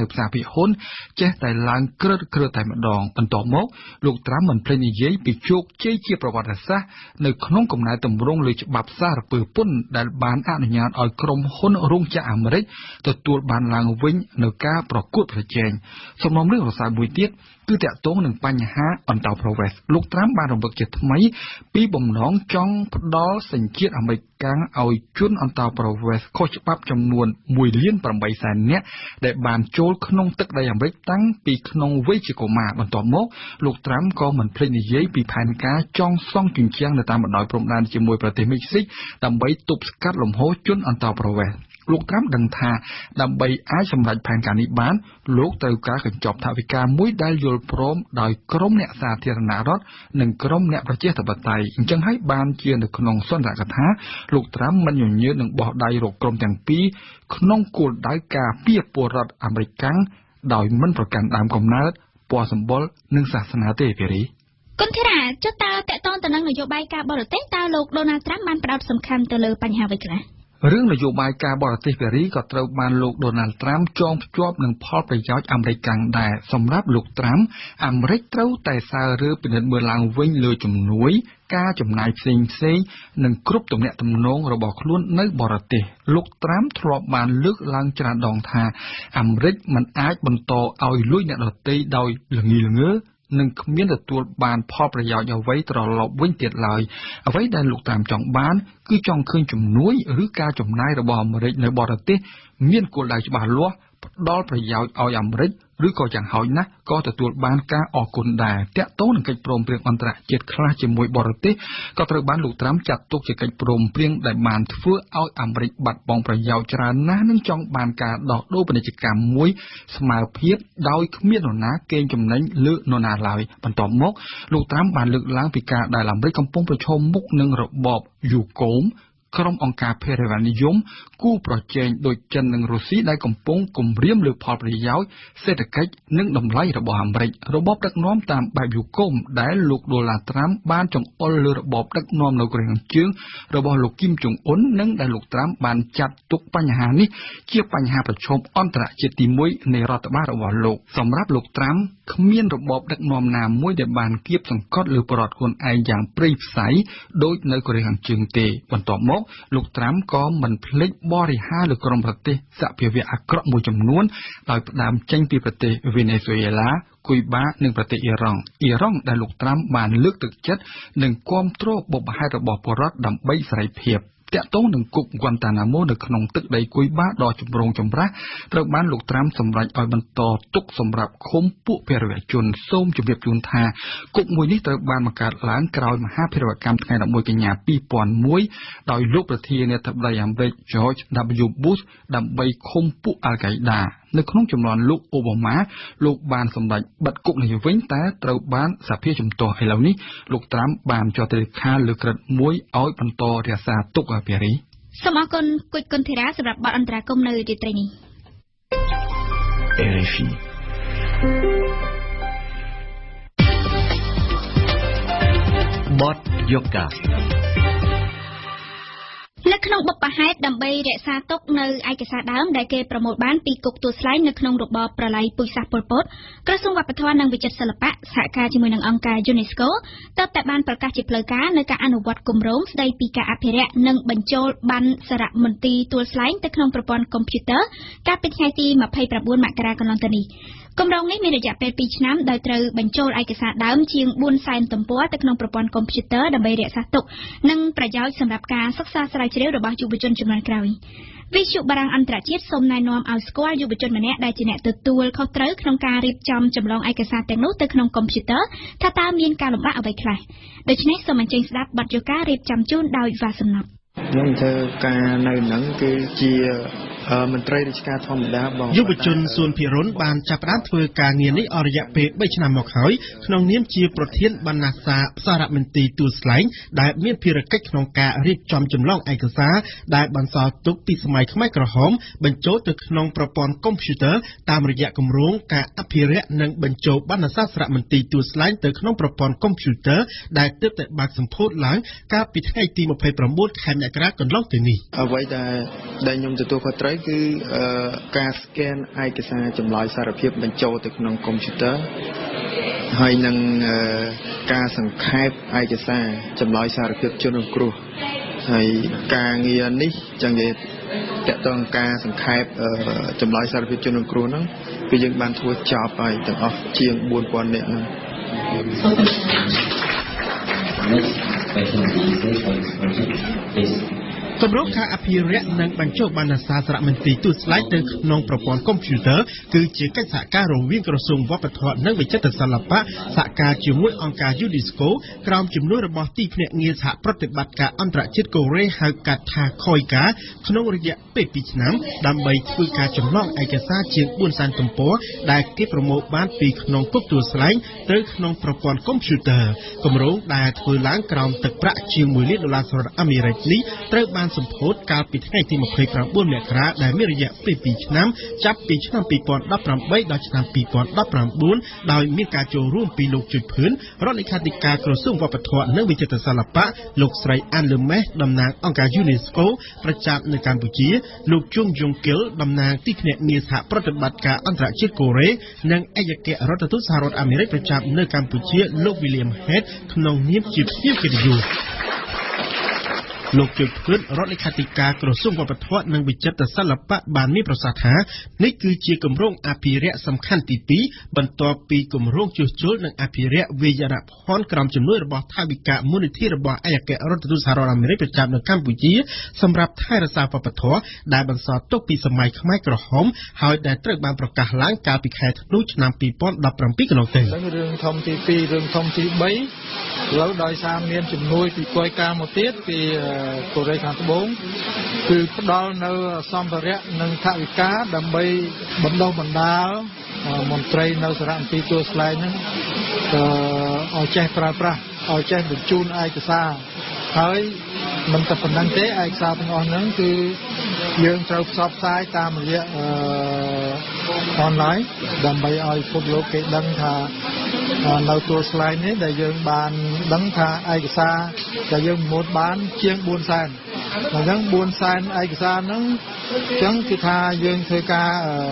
នៅផ្សារភិហ៊ុនចេះតែឡើងក្រើតក្រើតតែម្ដងបន្ទាប់មកលោកត្រាំមិនភ្លេចនិយាយពីជោគជ័យជាប្រវត្តិសាស្ត្រនៅក្នុងកំណែទម្រង់លើច្បាប់សារពើពន្ធដែលបានអនុញ្ញាតឲ្យក្រុមហ៊ុនរោងចក្រអាមេរិកទទួលបានឡើងវិញនៅការប្រកួតប្រជែងសំណុំរឿងរសើបមួយទៀតគឺតាក់ទងនឹងបញ្ហាអន្តោប្រវេសន៍លោកត្រាំបានរំលឹកជាថ្មីពីបំណងចង់ផ្ដល់សញ្ជាតិអាមេរិកឲ្យជនអន្តោប្រវេសន៍ខុសច្បាប់ចំនួនមួយលានប្រាំបីសែននាក់ដែលបានចូលក្នុងទឹកដីអាមេរិកតាំងពីក្នុងវ័យជាកុមារបន្ទាប់មកលោកត្រាំក៏មិនភ្លេចនិយាយពីផែនការចងសង់ជញ្ជាំងនៅតាមបណ្ដោយព្រំដែនជាមួយប្រទេសមិចស៊ីកដើម្បីទប់ស្កាត់លំហូរជនអន្តោប្រវេសន៍លោកត្រាំដឹងថាដើម្បីអាចសម្រេចផែនការនេះបានលោកត្រូវការកញ្ចប់ថវិកាមួយដែលយល់ព្រមដោយក្រមអ្នកសាធារណរដ្ឋនិងក្រមអ្នកប្រជាធិបតេយ្យអញ្ចឹងហើយបានជានៅក្នុងសន្និដ្ឋានថាលោកត្រាំមិនញញើតនឹងបោះដៃរកក្រមទាំងពីរក្នុងគោលដៅការពារពលរដ្ឋអាមេរិកដោយមិនប្រកាន់ដើមកំណើតពណ៌សម្បុរនិងសាសនាទេភារីគុណធារាចុះតើតកតងទៅនឹងនយោបាយការបរទេសតើលោកដូណាល់ត្រាំបានផ្ដោតសំខាន់ទៅលើបញ្ហាអ្វីខ្លះរឿងនយោបាយការបរទេសភារីក៏ត្រូវបានលោកដូណាល់ត្រាំចងភ្ជាប់នឹងផលប្រយោជន៍អាមេរិកកាំងដែរសម្រាប់លោកត្រាំអាមេរិកត្រូវតែសាររើពិនិត្យមើលឡើងវិញលើជំនួយការចំណាយផ្សេងផ្សេងនិងគ្រប់ទំនាក់ទំនងរបស់ខ្លួននៅបរទេសលោកត្រាំធ្លាប់បានលើកឡើងច្រើនដងថាអាមេរិកមិនអាចបន្តឲ្យលួចអ្នកដទៃដោយល្ងីល្ងើនឹងគ្មានទទួលបានផលប្រយោជន៍អ្វីត្រឡប់វិញទៀតឡើយអ្វីដែលលោកត្រាំចង់បានគឺចង់ឃើញជំនួយឬការចំណាយរបស់អាមេរិកនៅបរទេសមានគោលដៅច្បាស់លាស់ផ្ដល់ប្រយោជន៍ឲ្យអាមេរិកឬក៏យ៉ាងហោចណាស់ក៏ទទួលបានការអរគុណដែរតាក់ទងនឹងកិច្ចព្រមព្រៀងអន្តរជាតិខ្លះជាមួយបរទេសក៏ត្រូវបានលោកត្រាំចាត់ទុកជាកិច្ចព្រមព្រៀងដែលបានធ្វើឲ្យអាមេរិកបាត់បង់ប្រយោជន៍ច្រើនណាស់និងចង់បានការដោះដូរពាណិជ្ជកម្មមួយស្មើភាពដោយគ្មាននរណាកេងចំណេញលើនរណាឡើយបន្ទាប់មកលោកត្រាំបានលើកឡើងពីការដែលអាមេរិកកំពុងប្រឈមមុខនឹងរបបយូកូមក្រុមអង្គការភេរវនិយមគូប្រជែងដោយចិននិងរុស្ស៊ីដែលកំពុងគំរាមលើផលប្រយោជន៍សេដ្ឋកិច្ចនិងតម្លៃរបស់អាមេរិករបបដឹកនាំតាមបែបយូកូមដែលលោកដូណាល់ត្រាំបានចង្អុលលើរបបដឹកនាំនៅកូរ៉េខាងជើងរបស់លោកគីមចុងអ៊ុននិងដែលលោកត្រាំបានចាត់ទុកបញ្ហានេះជាបញ្ហាប្រឈមអន្តរជាតិទីមួយនៃរដ្ឋបាលរបស់លោកសម្រាប់លោកត្រាំគ្មានរបបដឹកនាំណាមួយដែលបានគៀបសង្កត់លើប្រជាជនខ្លួនឯងយ៉ាងព្រៃផ្សៃដូចនៅកូរ៉េខាងជើងទេបន្ទាប់មកលោកត្រាំក៏មិនភ្លេចបរិហារលើក្រុមប្រទេសសហភាគអាក្រក់មួយចំនួនដោយផ្ដើមចេញពីប្រទេសវេណេស៊ុយអេឡាគុយបានិងប្រទេសអ៊ីរ៉ង់អ៊ីរ៉ង់ដែលលោកត្រាំបានលើកទឹកចិត្តនិងគាំទ្របបហេតុរបស់ប្រជាពលរដ្ឋដើម្បីសេរីភាពតាក់ទងនឹងគុកហ្គាន់តាណាម៉ូនៅក្នុងទឹកដីគុយបាដ៏ចម្រូងចម្រាសត្រូវបានលោកត្រាំសម្រេចឲ្យបន្តទុកសម្រាប់ឃុំពួកភេរវជនសូមជម្រាបជូនថាគុកមួយនេះត្រូវបានបង្កើតឡើងក្រោយមហាភេរវកម្មថ្ងៃដប់មួយកញ្ញាពីរពាន់មួយដោយលោកប្រធានាធិបតីអាមេរិក George W Bush ដើម្បីឃុំពួកអាល់កៃដានៅក្នុងចំនួនលោកអូបាម៉ាលោកបានសម្រេចបិទគុកនេះវិញតែត្រូវបានសភាជំទាស់ឥឡូវនេះលោកត្រាំបានចុះទៅខាលើក្រិតមួយឲ្យបន្តរក្សាទុកអាភារីសូមអរគុណគុជគុណធីរ៉ាសម្រាប់បទអន្តរាគមន៍នៅរាត្រីនេះ R F I បទយូកានៅក្នុងបបហេតុដើម្បីរក្សាទុកនៅឯកសារដើមដែលគេប្រមូលបានពីគុកទួលស្លែងនៅក្នុងរបបប្រល័យពូជសាសន៍ប៉ុលពតក្រសួងវប្បធម៌និងវិចិត្រសិល្បៈសហការជាមួយនឹងអង្គការ UNESCO ទើបតែបានប្រកាសជាផ្លូវការនៅការអនុវត្តគម្រោងស្ដីពីការអភិរក្សនិងបញ្ចូលបណ្ណសារមន្ទីរទួលស្លែងទៅក្នុងប្រព័ន្ធកុំព្យូទ័រកាលពីថ្ងៃទីម្ភៃប្រាំបួនមករាកន្លងទៅនេះគម្រោងនេះមានរយៈពេលពីរឆ្នាំដោយត្រូវបញ្ចូលឯកសារដើមជាងបួនសែនទំព័រទៅក្នុងប្រព័ន្ធកុំព្យូទ័រដើម្បីរក្សាទុកនិងប្រយោជន៍សម្រាប់ការសិក្សាស្រាវជ្រាវរបស់យុវជនជំនាន់ក្រោយវិទ្យុបារាំងអន្តរជាតិសូមណែនាំឲ្យស្គាល់យុវជនម្នាក់ដែលជាអ្នកទទួលខុសត្រូវក្នុងការរៀបចំចម្លងឯកសារទាំងនោះទៅក្នុងកុំព្យូទ័រថាតើមានការលំបាកអ្វីខ្លះដូច្នេះសូមអញ្ជើញស្ដាប់បទយូការៀបចំជូនដោយវ៉ាសំណប់ខ្ញុំធ្វើការនៅនឹងគឺជាមន្ត្រីរាជការធម្មតាបងយុវជនសួនភិរុនបានចាប់ផ្ដើមធ្វើការងារនេះអស់រយៈពេលបីឆ្នាំមកហើយក្នុងនាមជាប្រធានបណ្ណាសារសារមន្ទីរទួលស្លែងដែលមានភារកិច្ចក្នុងការរៀបចំចម្លងឯកសារដែលបន្សល់ទុកពីសម័យខ្មែរក្រហមបញ្ចូលទៅក្នុងប្រព័ន្ធកុំព្យូទ័រតាមរយៈគម្រោងការអភិរក្សនិងបញ្ចូលបណ្ណាសារសារមន្ទីរទួលស្លែងទៅក្នុងប្រព័ន្ធកុំព្យូទ័រដែលទើបតែបើកសម្ពោធឡើងកាលពីថ្ងៃទីម្ភៃប្រាំបួនខែមករាកន្លងទៅនេះអ្វីដែលដែលខ្ញុំទទួលខុសត្រូវគឺការ scan ឯកសារចម្លើយសារភាពបញ្ចូលទៅក្នុងកុំព្យូទ័រហើយនឹងការសង្ខេបឯកសារចម្លើយសារភាពជនរងគ្រោះហើយការងារនេះចឹងនិយាយតកតងការសង្ខេបចម្លើយសារភាពជនរងគ្រោះហ្នឹងគឺយើងបានធ្វើចប់ហើយទាំងអស់ជាងbốn nghìnនាក់ហ្នឹងគម្រោងការអភិរក្សនិងបញ្ចូលបណ្ណាសារសារមន្ទីរទូតស្លែកទៅក្នុងប្រព័ន្ធកុំព្យូទ័រគឺជាកិច្ចសហការរវាងក្រសួងវប្បធម៌និងវិចិត្រសិល្បៈសហការជាមួយអង្គការ UNESCO ក្រោមជំនួយរបស់ទីភ្នាក់ងារសហប្រតិបត្តិការអន្តរជាតិកូរ៉េហៅកាត់ថា ខូយកា ក្នុងរយៈពេលពីរឆ្នាំដើម្បីធ្វើការចម្លងឯកសារជាងបួនសែនទំព័រដែលគេប្រមូលបានពីក្នុងគុកទួលស្លែងទៅក្នុងប្រព័ន្ធកុំព្យូទ័រគម្រោងដែលធ្វើឡើងក្រោមទឹកប្រាក់ជាងមួយលានដុល្លារសហរដ្ឋអាមេរិកនេះត្រូវបានសម្ពោធកាលពីថ្ងៃទីម្ភៃប្រាំបួនមករាដែលមានរយៈពេលពីរឆ្នាំចាប់ពីឆ្នាំពីរពាន់ដប់ប្រាំបីដល់ឆ្នាំពីរពាន់ដប់ប្រាំបួនដោយមានការចូលរួមពីលោកជុចភឿនរដ្ឋលេខាធិការក្រសួងវប្បធម៌និងវិចិត្រសិល្បៈលោកស្រីអានលឺម៉េសតំណាងអង្គការ UNESCO ប្រចាំនៅកម្ពុជាលោកជុងយុងគិលតំណាងទីភ្នាក់ងារសហប្រតិបត្តិការអន្តរជាតិកូរ៉េនិងឯកអគ្គរដ្ឋទូតសហរដ្ឋអាមេរិកប្រចាំនៅកម្ពុជាលោក William Head ក្នុងនាមជាភ្ញៀវកិត្តិយសលោកជុចភឿនរដ្ឋលេខាធិការក្រសួងវប្បធម៌និងវិចិត្រសិល្បៈបានមានប្រសាសន៍ថានេះគឺជាគម្រោងអភិរក្សសំខាន់ទីពីរបន្ទាប់ពីគម្រោងជួសជុលនិងអភិរក្សវាយនភ័ណ្ឌក្រោមជំនួយរបស់ថវិកាមូលនិធិរបស់ឯកអគ្គរដ្ឋទូតសហរដ្ឋអាមេរិកប្រចាំនៅកម្ពុជាសម្រាប់ថែរក្សាវប្បធម៌ដែលបន្សល់ទុកពីសម័យខ្មែរក្រហមហើយដែលត្រូវបានប្រកាសឡើងកាលពីខែធ្នូឆ្នាំពីរពាន់ដប់ប្រាំពីរកន្លងទៅរឿងធំទីពីររឿងធំទីបីឥឡូវដោយសារមានជំនួយពីគយការមកទៀតពីកូរ៉េខាងត្បូងគឺផ្ដល់នៅសម្ភារៈនិងថវិកាដើម្បីបណ្ដុះបណ្ដាលមន្ត្រីនៅសារមន្ទីរទួលស្លែងហ្នឹងឲ្យចេះប្រើប្រាស់ឲ្យចេះបញ្ជូនឯកសារហើយមិនតែប៉ុណ្្នឹងទេឯកសារទាំងអស់ហ្នឹងគឺយើងត្រូវផ្សព្វផ្សាយតាមរយៈអនឡាញដើម្បីឲ្យពិភពលោកគេដឹងថានៅទួលស្លែងនេះដែលយើងបានដឹងថាឯកសារដែលយើងប្រមូលបានជាងបួនសែនអញ្ចឹងបួនសែនឯកសារហ្នឹងអញ្ចឹងគឺថាយើងធ្វើការ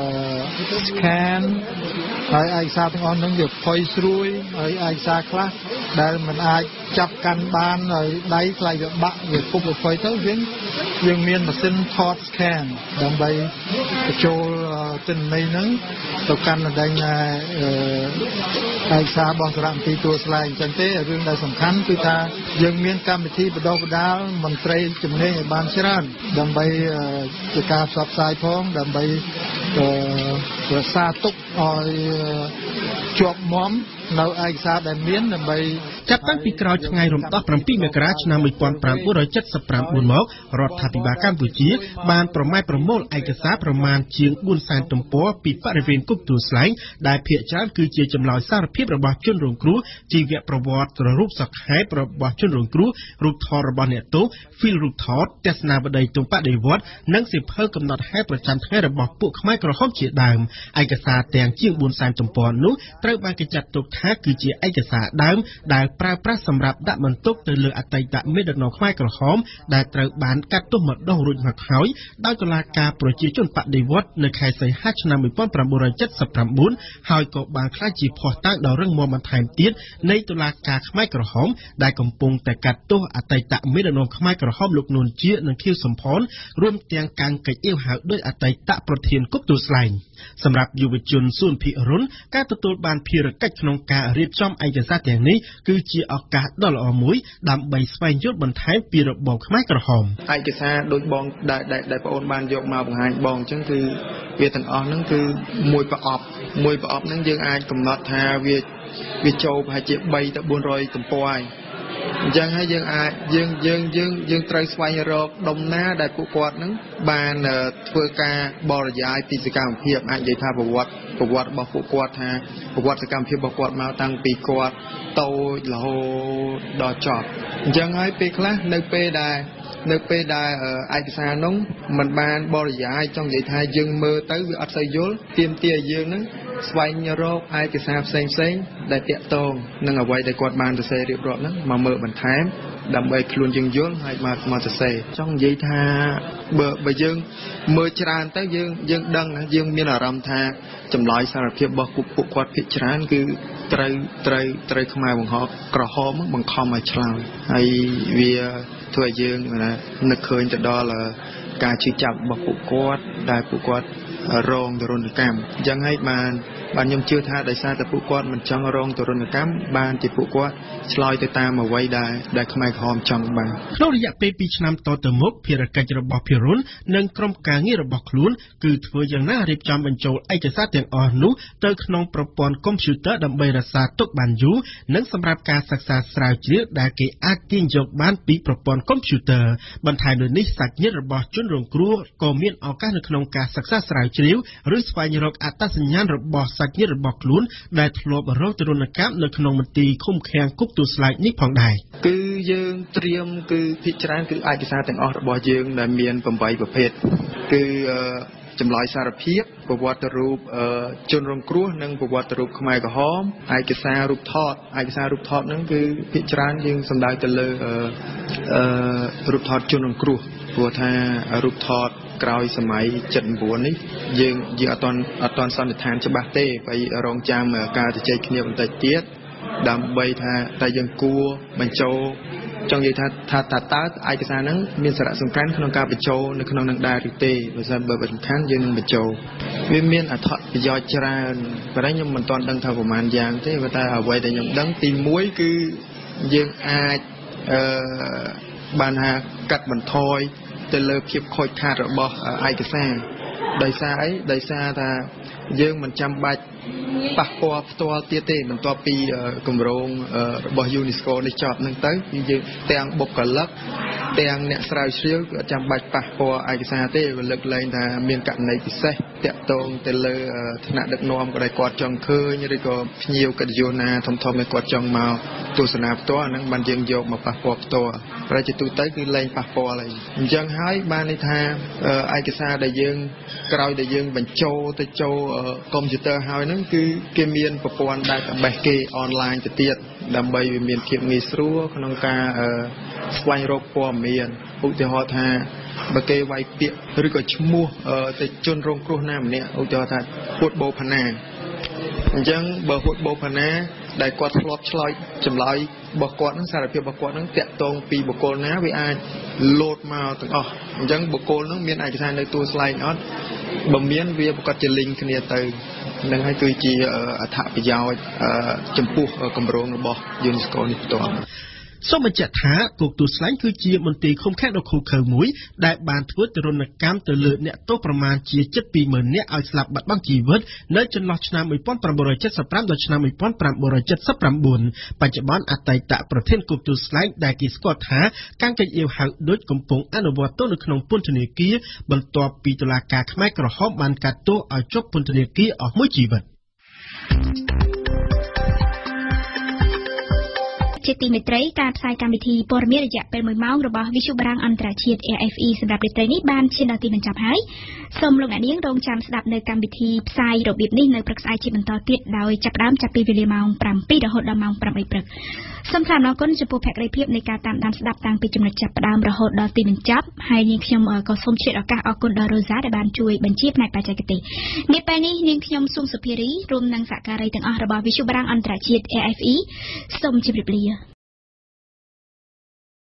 scan ហើយឯកសារទាំងអស់ហ្នឹងវាផុយស្រួយហើយឯកសារខ្លះដែលមិនអាចចាប់កាន់បានហើយដៃខ្លាយវាបាក់វាគប់វាផុយទៅយើងយើងមានម៉ាស៊ីនថត scan ដើម្បីបញ្ចូលទិន្នន័យហ្នឹងទៅកាន់ដៃឯកសាររបស់សារមន្ទីរទួលស្លែងអញ្ចឹងទេរឿងដែលសំខាន់គឺថាយើងមានកម្មវិធីបណ្ដុះបណ្ដាលមន្ត្រីជំនាញឲ្យបានច្រើនដើម្បីជាការផ្សព្វផ្សាយផងដើម្បីរក្សាទុកឲ្យជាប់មាំនៅឯកសារដែលមានដើម្បីចាប់តាំងពីក្រោយថ្ងៃរំដោះប្រាំពីរមករាឆ្នាំmột nghìn chín trăm七十九មករដ្ឋាភិបាលកម្ពុជាបានប្រម៉ែប្រមូលឯកសារប្រមាណជាងបួនសែនទំព័រពីបរិវេណគុកទួលស្លែងដែលភាគច្រើនគឺជាចម្លើយសារភាពរបស់ជនរងគ្រោះជីវប្រវត្តិរូបសក្ខេបរបស់ជនរងគ្រោះរូបថតរបស់អ្នកទោសហ្វីលរូបថតទស្សនាវដ្តីទុំបដិវត្តនិងសៀវភៅកំណត់ហេតុប្រចាំថ្ងៃរបស់ពួកខ្មែរក្រហមជាដើមឯកសារទាំងជាងបួនសែនទំព័រនោះត្រូវបានគេចាត់ទុកថាគឺជាឯកសារដើមដែលប្រើប្រាស់សម្រាប់ដាក់បន្ទុកទៅលើអតីតមេដឹកនាំខ្មែរក្រហមដែលត្រូវបានកាត់ទោសម្ដងរួចមកហើយដោយតុលាការប្រជាជនបដិវត្តនៅខែសីហាឆ្នាំmột nghìn chín trăm七十九ហើយក៏បានក្លាយជាភស្តុតាងដ៏រឹងមាំបន្ថែមទៀតនៃតុលាការខ្មែរក្រហមដែលកំពុងតែកាត់ទោសអតីតមេដឹកនាំខ្មែរក្រហមលោកនួនជានិងខៀវសំផនរួមទាំងការកិច្ចអៀវហៅដោយអតីតប្រធានគុកទួលស្លែងសម្រាប់យុវជនសួនភិរុនការទទួលបានភារកិច្ចក្នុងការរៀបចំឯកសារទាំងនេះគឺជាឱកាសដ៏ល្អមួយដើម្បីស្វែងយល់បន្ថែមពីរបបខ្មែរក្រហមឯកសារដូចបងដែលដែលបងអូនបានយកមកបង្ហាញបងអញ្ចឹងគឺវាទាំងអស់ហ្នឹងគឺមួយប្រអប់មួយប្រអប់ហ្នឹងយើងអាចកំណត់ថាវាវាចូលប្រហែលជា3ទៅបួនរយទំព័រហើយអញ្ចឹងហើយយើងអាចយើងយើងយើងយើងត្រូវស្វែងរកដុំណាដែលពួកគាត់ហ្នឹងបានធ្វើការបរិយាយពីសកម្មភាពអាចនិយាយថាប្រវត្តិប្រវត្តិរបស់ពួកគាត់ថាប្រវត្តិសកម្មភាពរបស់គាត់មកតាំងពីគាត់តូចរហូតដល់ចប់អញ្ចឹងហើយពេលខ្លះនៅពេលដែលនៅពេលដែលឯកសារនោះมันបានបរិយាយចង់និយាយថាយើងមើលទៅវាអត់សូវយល់ទាមទារយើងហ្នឹងស្វែងរកឯកសារផ្សេងផ្សេងដែលតាក់ទងនឹងអ្វីដែលគាត់បានសរសេររៀបរាប់ហ្នឹងមកមើលបន្ថែមដើម្បីខ្លួនយើងយល់ហើយមកមកសរសេរចង់និយាយថាបើបើយើងមើលច្រើនទៅយើងយើងដឹងយើងមានអារម្មណ៍ថាចម្លើយសារភាពរបស់ពួកគាត់ភាគច្រើនគឺត្រូវត្រូវត្រូវខ្មែរបង្ហោក្រហមបង្ខំឲ្យឆ្លើយហើយវាធ្វើឲ្យយើងនឹកឃើញទៅដល់ការជឿចាប់របស់ពួកគាត់ដែលពួកគាត់រងទរណកម្មអញ្ចឹងហើយបានបានខ្ញុំជឿថាដោយសារតែពួកគាត់មិនចង់រងទរណកម្មបានជាពួកគាត់ឆ្លើយទៅតាមអ្វីដែលដែលខ្មែរក្រហមចង់បានក្នុងរយៈពេលពីរឆ្នាំតទៅមុខភារកិច្ចរបស់ភិរុននិងក្រុមការងាររបស់ខ្លួនគឺធ្វើយ៉ាងណារៀបចំបញ្ចូលឯកសារទាំងអស់នោះទៅក្នុងប្រព័ន្ធកុំព្យូទ័រដើម្បីរក្សាទុកបានយូរនិងសម្រាប់ការសិក្សាស្រាវជ្រាវដែលគេអាចទាញយកបានពីប្រព័ន្ធកុំព្យូទ័របន្ថែមលើនេះសាច់ញាតិរបស់ជនរងគ្រោះក៏មានឱកាសនៅក្នុងការសិក្សាស្រាវជ្រាវឬស្វែងរកអត្តសញ្ញាណរបស់សាច់ញាតិរបស់ខ្លួនដែលធ្លាប់រងទរណកម្មនៅក្នុងមន្ទីរឃុំឃាំងគុកទួលស្លែកនេះផងដែរគឺយើងត្រៀមគឺភាគច្រើនគឺឯកសារទាំងអស់របស់យើងដែលមានeightប្រភេទគឺចម្លើយសារភាពប្រវត្តិរូបជនរងគ្រោះនិងប្រវត្តិរូបខ្មែរក្រហមឯកសាររូបថតឯកសាររូបថតហ្នឹងគឺភាគច្រើនយើងសំដៅទៅលើរូបថតជនរងគ្រោះព្រោះថារូបថតក្រោយសម័យseventy-nineនេះយើងយើងអត់ទាន់អត់ទាន់សន្និដ្ឋានច្បាស់ទេហើយរងចាំការជជែកគ្នាបន្តិចទៀតដើម្បីថាតែយើងគួរបញ្ចូលចង់និយាយថាថាតើតើឯកសារហ្នឹងមានសារៈសំខាន់ក្នុងការបញ្ចូលនៅក្នុងនឹងដែរឬទេបើសិនបើសំខាន់យើងនឹងបញ្ចូលវាមានអត្ថប្រយោជន៍ច្រើនប៉ុន្តែខ្ញុំមិនទាន់ដឹងថាប្រមាណយ៉ាងទេប៉ុន្តែអ្វីដែលខ្ញុំដឹងទីoneគឺយើងអាចអឺបានថាកាត់បន្ថយទៅលើភាពខូចខាតរបស់ឯកសារដោយសារអីដោយសារថាយើងមិនចាំបាច់ប៉ះពាល់ផ្ទាល់ទៀតទេបន្ទាប់ពីគម្រោងរបស់ UNESCO នេះចប់ហ្នឹងទៅយើងទាំងបុគ្គលិកទាំងអ្នកស្រាវជ្រាវក៏ចាំបាច់ប៉ះពាល់ឯកសារទេវាលើកលែងថាមានករណីពិសេសតាក់ទងទៅលើថ្នាក់ដឹកនាំក៏ដែលគាត់ចង់ឃើញឬក៏ភ្ញៀវកិត្តិយសណាធំធំដែលគាត់ចង់មកទស្សនាផ្ទាល់ហ្នឹងបានយើងយកមកប៉ះពាល់ផ្ទាល់ប្រជាទូទៅគឺលែងប៉ះពាល់ហើយអញ្ចឹងហើយបានន័យថាឯកសារដែលយើងក្រោយដែលយើងបញ្ចូលទៅចូលកុំព្យូទ័រហើយហ្នឹងគឺគេមានប្រព័ន្ធ database គេអនឡាញទៅទៀតដើម្បីវាមានភាពងាយស្រួលក្នុងការស្វែងរកព័ត៌មានឧទាហរណ៍ថាបើគេវាយពាក្យឬក៏ឈ្មោះទៅជនរងគ្រោះណាម្នាក់ឧទាហរណ៍ថាហួតបូផាណាអញ្ចឹងបើហួតបូផាណាដែលគាត់ធ្លាប់ឆ្លើយចម្លើយរបស់គាត់ហ្នឹងសារភាពរបស់គាត់ហ្នឹងតាក់ទងពីបុគ្គលណាវាអាចលោតមកទាំងអស់អញ្ចឹងបុគ្គលហ្នឹងមានឯកសារនៅទួលស្លែងអត់បើមានវាប្រកាសជា link គ្នាទៅនឹងហើយគឺជាអត្ថប្រយោជន៍ចំពោះគម្រោងរបស់ UNESCO នេះផ្ទាល់សូមបញ្ជាក់ថាគុកទួលស្លែងគឺជាមន្ទីរឃុំឃាំងដ៏ឃោរឃៅមួយដែលបានធ្វើទរណកម្មទៅលើអ្នកទោសប្រមាណជាជិតtwo thousandនាក់ឲ្យស្លាប់បាត់បង់ជីវិតនៅចន្លោះឆ្នាំnineteen seventy-fiveដល់ឆ្នាំnineteen seventy-nineបច្ចុប្បន្នអតីតប្រធានគុកទួលស្លែងដែលគេស្គាល់ថាកាំងកិច្ចអៀវហៅដូចកំពុងអនុវត្តទោសនៅក្នុងពន្ធនាគារបន្ទាប់ពីតុលាការខ្មែរក្រហមបានកាត់ទោសឲ្យជាប់ពន្ធនាគារអស់មួយជីវិតជាទីមេត្រីការផ្សាយកម្មវិធីព័ត៌មានរយៈពេលoneម៉ោងរបស់វិទ្យុបារាំងអន្តរជាតិ A F E សម្រាប់រាត្រីនេះបានឈានដល់ទីបញ្ចប់ហើយសូមលោកអ្នកនាងរងចាំស្ដាប់នៅកម្មវិធីផ្សាយរបៀបនេះនៅព្រឹកស្អែកជាបន្តទៀតដោយចាប់ផ្ដើមចាប់ពីវេលាម៉ោងsevenរហូតដល់ម៉ោងeightព្រឹកសូមថ្លែងអំណរគុណចំពោះភក្ដីភាពនៃការតាមដានស្ដាប់តាំងពីចំណុចចាប់ផ្ដើមរហូតដល់ទីបញ្ចប់ហើយនាងខ្ញុំក៏សូមឆ្លៀតឱកាសអរគុណដល់ Rosa ដែលបានជួយបញ្ជាផ្នែកបច្ចេកទេសនាពេលនេះនាងខ្ញុំសុំសុភារីរួមនឹងសហការីទាំងអស់របស់វិទ្យុបារាំងអន្តរជាតិ A F E សូមជម្រាបលា